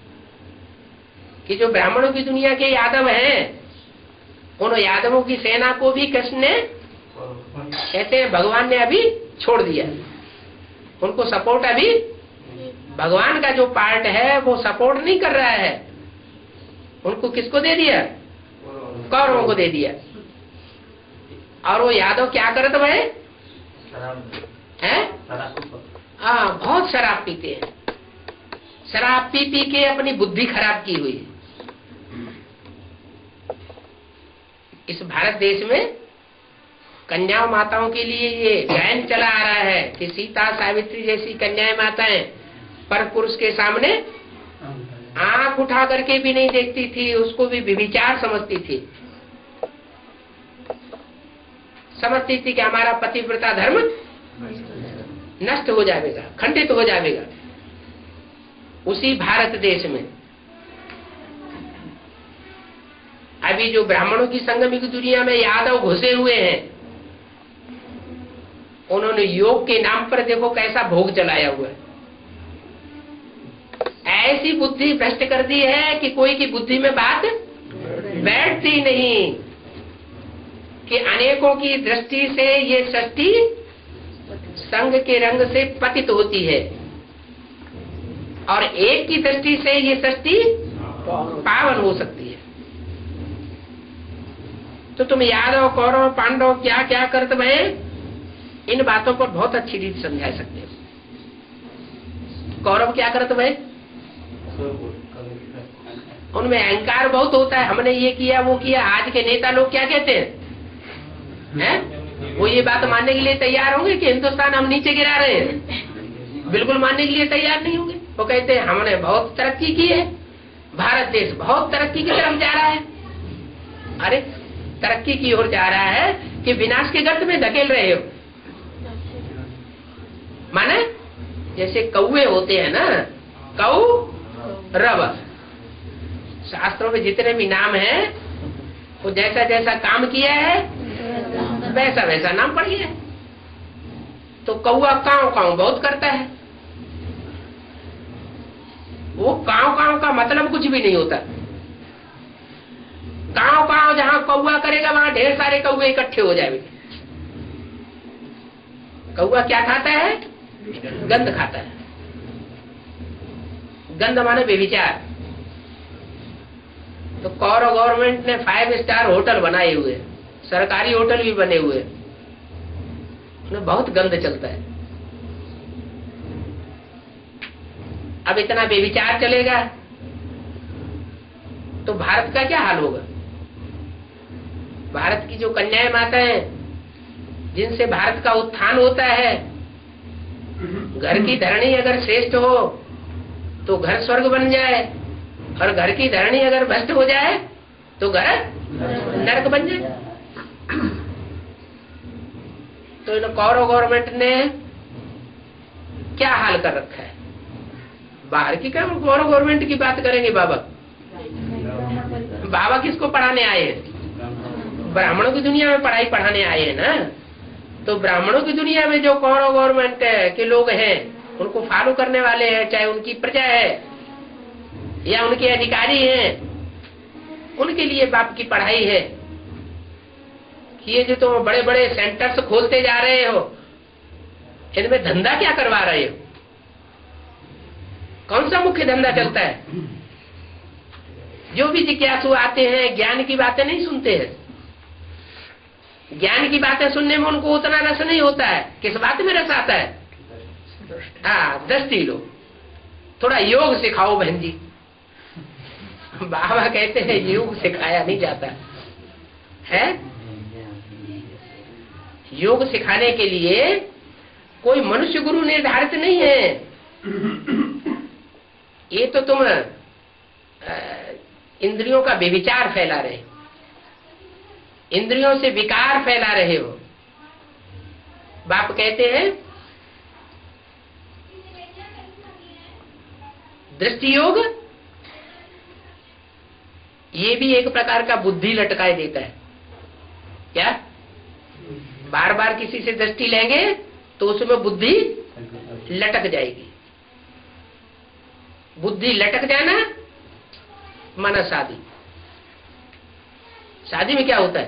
कि जो ब्राह्मणों की दुनिया के यादव हैं, उन यादवों की सेना को भी कृष्ण ने, कहते हैं भगवान ने अभी छोड़ दिया। उनको सपोर्ट अभी भगवान का जो पार्ट है वो सपोर्ट नहीं कर रहा है। उनको किसको दे दिया? कौरवों को दे दिया। और वो यादव क्या करते भाई हैं? हाँ, बहुत शराब पीते हैं। शराब पी पी के अपनी बुद्धि खराब की हुई है। इस भारत देश में कन्या माताओं के लिए ये गायन चला आ रहा है कि सीता सावित्री जैसी कन्याएं माताएं पर पुरुष के सामने आंख उठा करके भी नहीं देखती थी, उसको भी व्यभिचार समझती थी। समझती थी कि हमारा पतिव्रता धर्म नष्ट हो जाएगा, खंडित हो जाएगा। उसी भारत देश में अभी जो ब्राह्मणों की संगम की दुनिया में यादव घुसे हुए हैं, उन्होंने योग के नाम पर देखो कैसा भोग चलाया हुआ है। ऐसी बुद्धि भ्रष्ट कर दी है कि कोई की बुद्धि में बात बैठती नहीं, कि अनेकों की दृष्टि से ये सृष्टि संग के रंग से पतित होती है और एक की दृष्टि से ये सृष्टि पावन हो सकती है। तो तुम यादव कौरव पांडव क्या क्या करते भय, इन बातों पर बहुत अच्छी रीत समझा सकते हो। कौरव क्या करते भय, उनमें अहंकार बहुत होता है, हमने ये किया वो किया। आज के नेता लोग क्या कहते हैं? वो ये बात मानने के लिए तैयार होंगे कि हिंदुस्तान हम नीचे गिरा रहे हैं? बिल्कुल मानने के लिए तैयार नहीं होंगे। वो कहते हैं हमने बहुत तरक्की की है, भारत देश बहुत तरक्की की तरफ जा रहा है। अरे तरक्की की ओर जा रहा है कि विनाश के गर्त में धकेल रहे हो? माने जैसे कौवे होते हैं ना, कौरव, शास्त्रों में जितने भी नाम है वो जैसा जैसा काम किया है वैसा वैसा नाम पड़ गया। तो कौवा काव काव बहुत करता है, वो काव काव का मतलब कुछ भी नहीं होता। काव काव जहां कौवा करेगा वहां ढेर सारे कौवे इकट्ठे हो जाएंगे। कौवा क्या खाता है? गंध खाता है। गंध माने व्यभिचार। तो कौरव गवर्नमेंट ने 5 स्टार होटल बनाए हुए, सरकारी होटल भी बने हुए, उन्हें बहुत गंध चलता है। अब इतना व्यभिचार चलेगा तो भारत का क्या हाल होगा? भारत की जो कन्याएं माताएं जिनसे भारत का उत्थान होता है, घर की धरणी अगर श्रेष्ठ हो तो घर स्वर्ग बन जाए, और घर की धरणी अगर भ्रष्ट हो जाए तो घर नरक बन जाए। तो इन कौरव गवर्नमेंट ने क्या हाल कर रखा है? बाहर की क्या कौरव गवर्नमेंट की बात करेंगे? बाबा किसको पढ़ाने आए हैं? ब्राह्मणों की दुनिया में पढ़ाई पढ़ाने आए हैं ना। तो ब्राह्मणों की दुनिया में जो कौरव गवर्नमेंट के लोग हैं उनको फॉलो करने वाले हैं, चाहे उनकी प्रजा है या उनके अधिकारी हैं, उनके लिए बाप की पढ़ाई है कि ये जो तुम बड़े बड़े सेंटर्स खोलते जा रहे हो, इनमें धंधा क्या करवा रहे हो? कौन सा मुख्य धंधा चलता है? जो भी जिज्ञासु आते हैं ज्ञान की बातें नहीं सुनते हैं। ज्ञान की बातें सुनने में उनको उतना रस नहीं होता है। किस बात में रस आता है? हाँ, दृष्टि लो, थोड़ा योग सिखाओ बहन जी। बाबा कहते हैं योग सिखाया नहीं जाता है। योग सिखाने के लिए कोई मनुष्य गुरु निर्धारित नहीं है। ये तो तुम इंद्रियों का व्यभिचार फैला रहे, इंद्रियों से विकार फैला रहे हो। बाप कहते हैं दृष्टि योग ये भी एक प्रकार का बुद्धि लटकाए देता है। क्या? बार बार किसी से दृष्टि लेंगे तो उसमें बुद्धि लटक जाएगी। बुद्धि लटक जाना माना शादी। शादी में क्या होता है?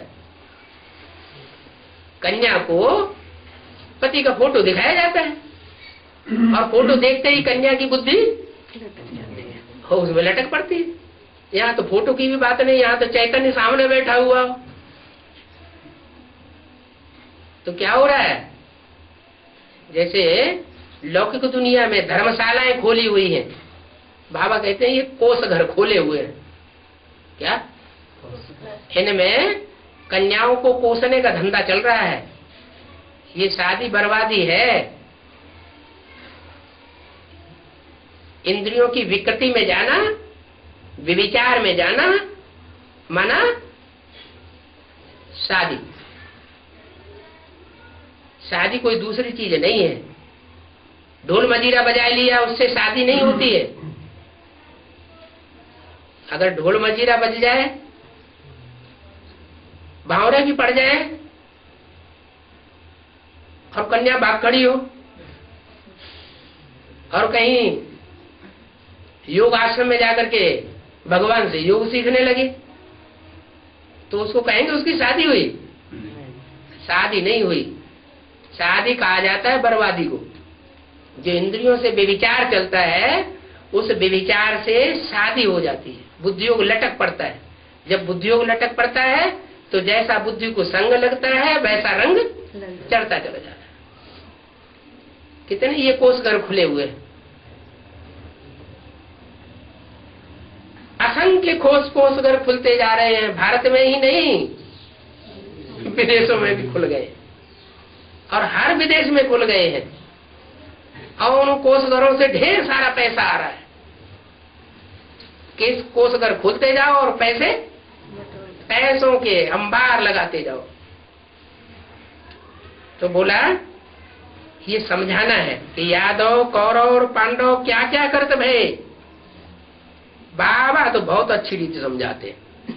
कन्या को पति का फोटो दिखाया जाता है, और फोटो देखते ही कन्या की बुद्धि हो उसमें लटक पड़ती है। यहाँ तो फोटो की भी बात नहीं, यहाँ तो चैतन्य सामने बैठा हुआ हो। तो क्या हो रहा है, जैसे लौकिक दुनिया में धर्मशालाएं खोली हुई हैं, बाबा कहते हैं ये कोष घर खोले हुए हैं। क्या इनमें कन्याओं को पोसने का धंधा चल रहा है। ये शादी बर्बादी है। इंद्रियों की विकृति में जाना, विविचार में जाना माना शादी। शादी कोई दूसरी चीज नहीं है। ढोल मजीरा बजा लिया उससे शादी नहीं होती है। अगर ढोल मजीरा बज जाए, बावरे भी पड़ जाए और कन्या भाग खड़ी हो और कहीं योग आश्रम में जाकर के भगवान से योग सीखने लगे, तो उसको कहेंगे उसकी शादी हुई? शादी नहीं हुई। शादी कहा जाता है बर्बादी को। जो इंद्रियों से व्यभिचार चलता है, उस व्यभिचार से शादी हो जाती है। बुद्धियोग लटक पड़ता है। जब बुद्धियोग लटक पड़ता है तो जैसा बुद्धि को संग लगता है वैसा रंग चढ़ता चला जाता है। कितने ये कोष घर खुले हुए हैं। असंख्य कोष घर खुलते जा रहे हैं। भारत में ही नहीं, विदेशों में भी खुल गए और हर विदेश में खुल गए हैं। और उन कोष घरों से ढेर सारा पैसा आ रहा है। कि कोष घर खुलते जाओ और पैसों के अंबार लगाते जाओ। तो बोला ये समझाना है कि यादव, कौरव और पांडव क्या क्या करते भाई। बाबा तो बहुत अच्छी रीति समझाते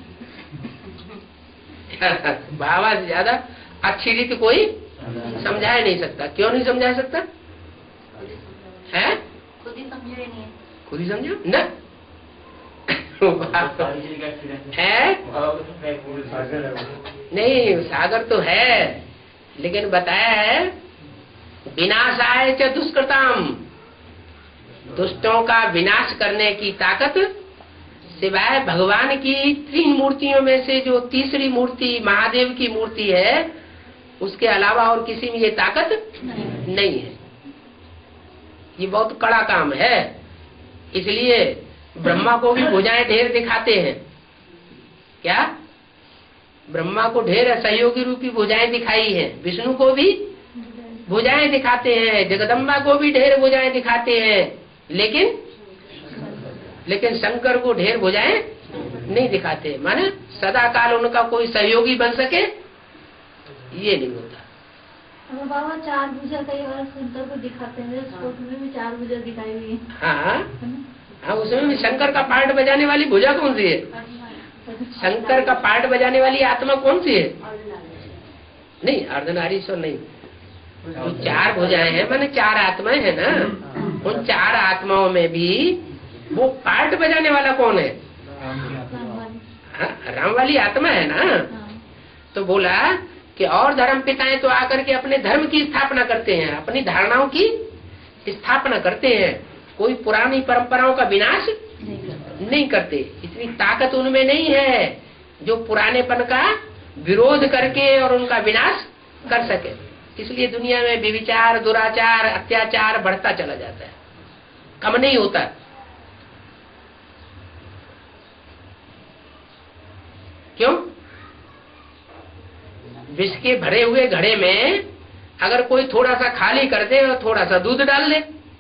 बाबा से ज्यादा अच्छी रीति कोई समझा ही नहीं सकता। क्यों नहीं समझा सकता है? खुद ही समझे नहीं है। खुद ही समझो न है? नहीं, सागर तो है, लेकिन बताया है विनाशाय च दुष्कृताम। दुष्टों का विनाश करने की ताकत सिवाय भगवान की 3 मूर्तियों में से जो तीसरी मूर्ति महादेव की मूर्ति है, उसके अलावा और किसी में ये ताकत नहीं है। ये बहुत कड़ा काम है। इसलिए ब्रह्मा को भी भुजाएं ढेर दिखाते हैं। क्या ब्रह्मा को ढेर सहयोगी रूपी भुजाएं दिखाई है, विष्णु को भी भुजाएं दिखाते हैं, जगदम्बा को भी ढेर भुजाएं दिखाते हैं, लेकिन शंकर को ढेर भुजाएं नहीं दिखाते। माने सदा काल उनका कोई सहयोगी बन सके ये नहीं होता। बाबा 4 भुजा कई बार शंकर को दिखाते हैं, फोटो में भी 4 भुजा दिखाई हुई है। हाँ, उसमें भी शंकर का पार्ट बजाने वाली भुजा कौन सी है? शंकर का पार्ट बजाने वाली आत्मा कौन सी है? नहीं, अर्धनारीश्वर नहीं। जो 4 भुजाएं हैं माने 4 आत्माएं हैं ना, उन 4 आत्माओं में भी वो पार्ट बजाने वाला कौन है? राम वाली आत्मा है ना। तो बोला कि और धर्म पिताएं तो आकर के अपने धर्म की स्थापना करते हैं, अपनी धारणाओं की स्थापना करते हैं, कोई पुरानी परंपराओं का विनाश नहीं करते। इतनी ताकत उनमें नहीं है जो पुरानेपन का विरोध करके और उनका विनाश कर सके। इसलिए दुनिया में व्यभिचार, दुराचार, अत्याचार बढ़ता चला जाता है, कम नहीं होता। क्यों? विष के भरे हुए घड़े में अगर कोई थोड़ा सा खाली कर दे और थोड़ा सा दूध डाल दे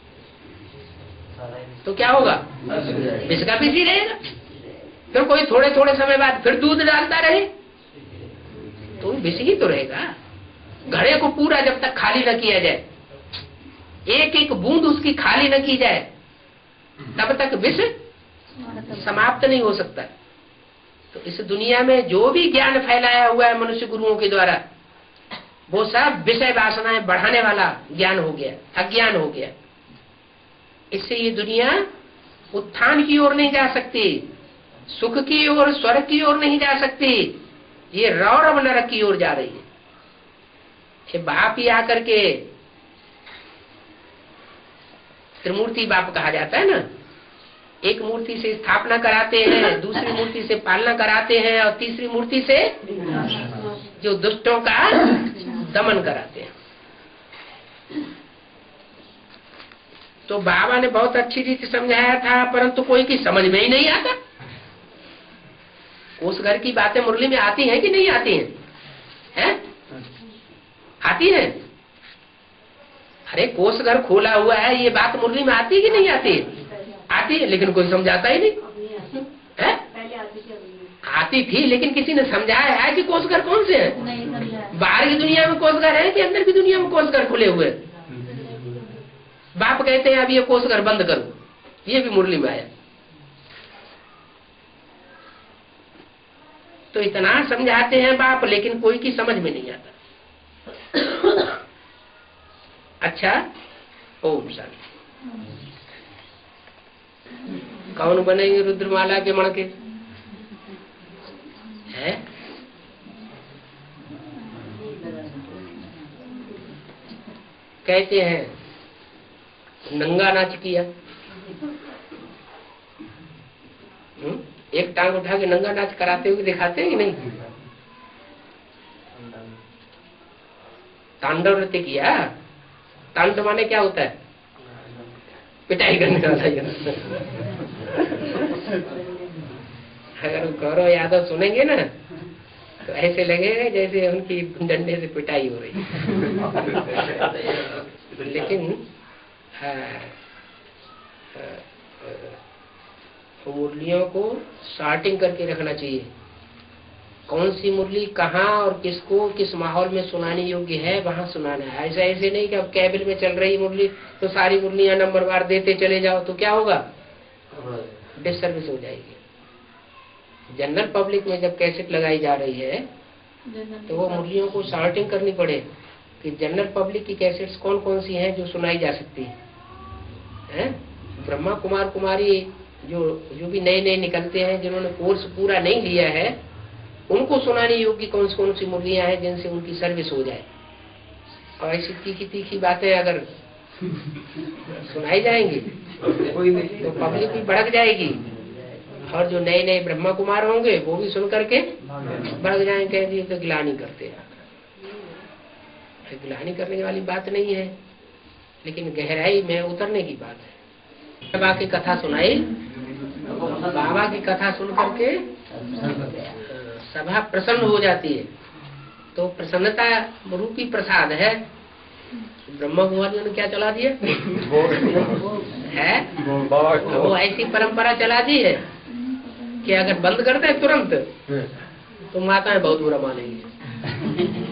तो क्या होगा? विष का विष ही रहेगा। फिर कोई थोड़े थोड़े समय बाद फिर दूध डालता रहे तो विष ही तो रहेगा। घड़े को पूरा जब तक खाली न किया जाए, एक एक बूंद उसकी खाली न की जाए, तब तक विष समाप्त नहीं हो सकता। तो इस दुनिया में जो भी ज्ञान फैलाया हुआ है मनुष्य गुरुओं के द्वारा, वो सब विषय वासनाएं बढ़ाने वाला ज्ञान हो गया, अज्ञान हो गया। इससे ये दुनिया उत्थान की ओर नहीं जा सकती, सुख की ओर, स्वर्ग की ओर नहीं जा सकती। ये रौरव नरक की ओर जा रही है। ये बाप ही आकर के त्रिमूर्ति बाप कहा जाता है ना। एक मूर्ति से स्थापना कराते हैं, दूसरी मूर्ति से पालना कराते हैं और तीसरी मूर्ति से जो दुष्टों का दमन कराते हैं। तो बाबा ने बहुत अच्छी रीति समझाया था, परंतु कोई की समझ में ही नहीं आता। उस घर की बातें मुरली में आती हैं कि नहीं आती हैं? हैं? आती है। अरे कोष घर खोला हुआ है, ये बात मुरली में आती है कि नहीं आती है? आती है, लेकिन कोई समझाता ही नहीं है। आती थी, लेकिन किसी ने समझाया है कि कोष घर कौन से है? बाहर की दुनिया में कोष घर है कि अंदर की दुनिया में कोष घर खुले हुए? बाप कहते हैं अब ये कोष घर बंद करो, ये भी मुरली में आया। तो इतना समझाते हैं बाप, लेकिन कोई की समझ में नहीं आता। अच्छा, ओम शांति। कौन बनेंगे रुद्रमाला के मणके? है कहते हैं नंगा नाच किया। एक टांग उठा के नंगा नाच कराते हुए दिखाते हैं कि नहीं? तांडव नृत्य किया। तांडव माने क्या होता है? पिटाई करने वाला। अगर गौरव यादव सुनेंगे ना तो ऐसे लगेगा जैसे उनकी डंडे से पिटाई हो रही है। लेकिन मुरलियों को शार्टिंग करके रखना चाहिए। कौन सी मुरली कहाँ और किसको किस माहौल में सुनानी योग्य है वहाँ सुनाना है। ऐसा ऐसे नहीं कि अब कैबिन में चल रही मुरली तो सारी मुरलियां नंबरवार देते चले जाओ तो क्या होगा? डिसर्विस हो जाएगी। जनरल पब्लिक में जब कैसेट लगाई जा रही है तो वो मुरलियों को शार्टिंग करनी पड़े कि जनरल पब्लिक की कैसेट्स कौन कौन सी हैं जो सुनाई जा सकती है। ब्रह्मा कुमार कुमारी जो भी नए नए निकलते हैं, जिन्होंने कोर्स पूरा नहीं लिया है, उनको सुनाने योग्य कौन सी मुरलियां हैं जिनसे उनकी सर्विस हो जाए। और ऐसी तीखी तीखी बातें अगर सुनाई जाएंगी तो पब्लिक भी भड़क जाएगी और जो नए नए ब्रह्मा कुमार होंगे वो भी सुन करके भड़क जाएंगे। ये तो गिलानी करते हैं। गिलानी करने वाली बात नहीं है, लेकिन गहराई में उतरने की बात है। बाबा की कथा सुनाई, बाबा की कथा सुन करके सभा प्रसन्न हो जाती है। तो प्रसन्नता रूपी प्रसाद है। ब्रह्मा कुमारियों ने क्या चला दिया है? वो ऐसी परंपरा चला दी है कि अगर बंद करते हैं तुरंत तो माताएं बहुत बुरा मानेंगे।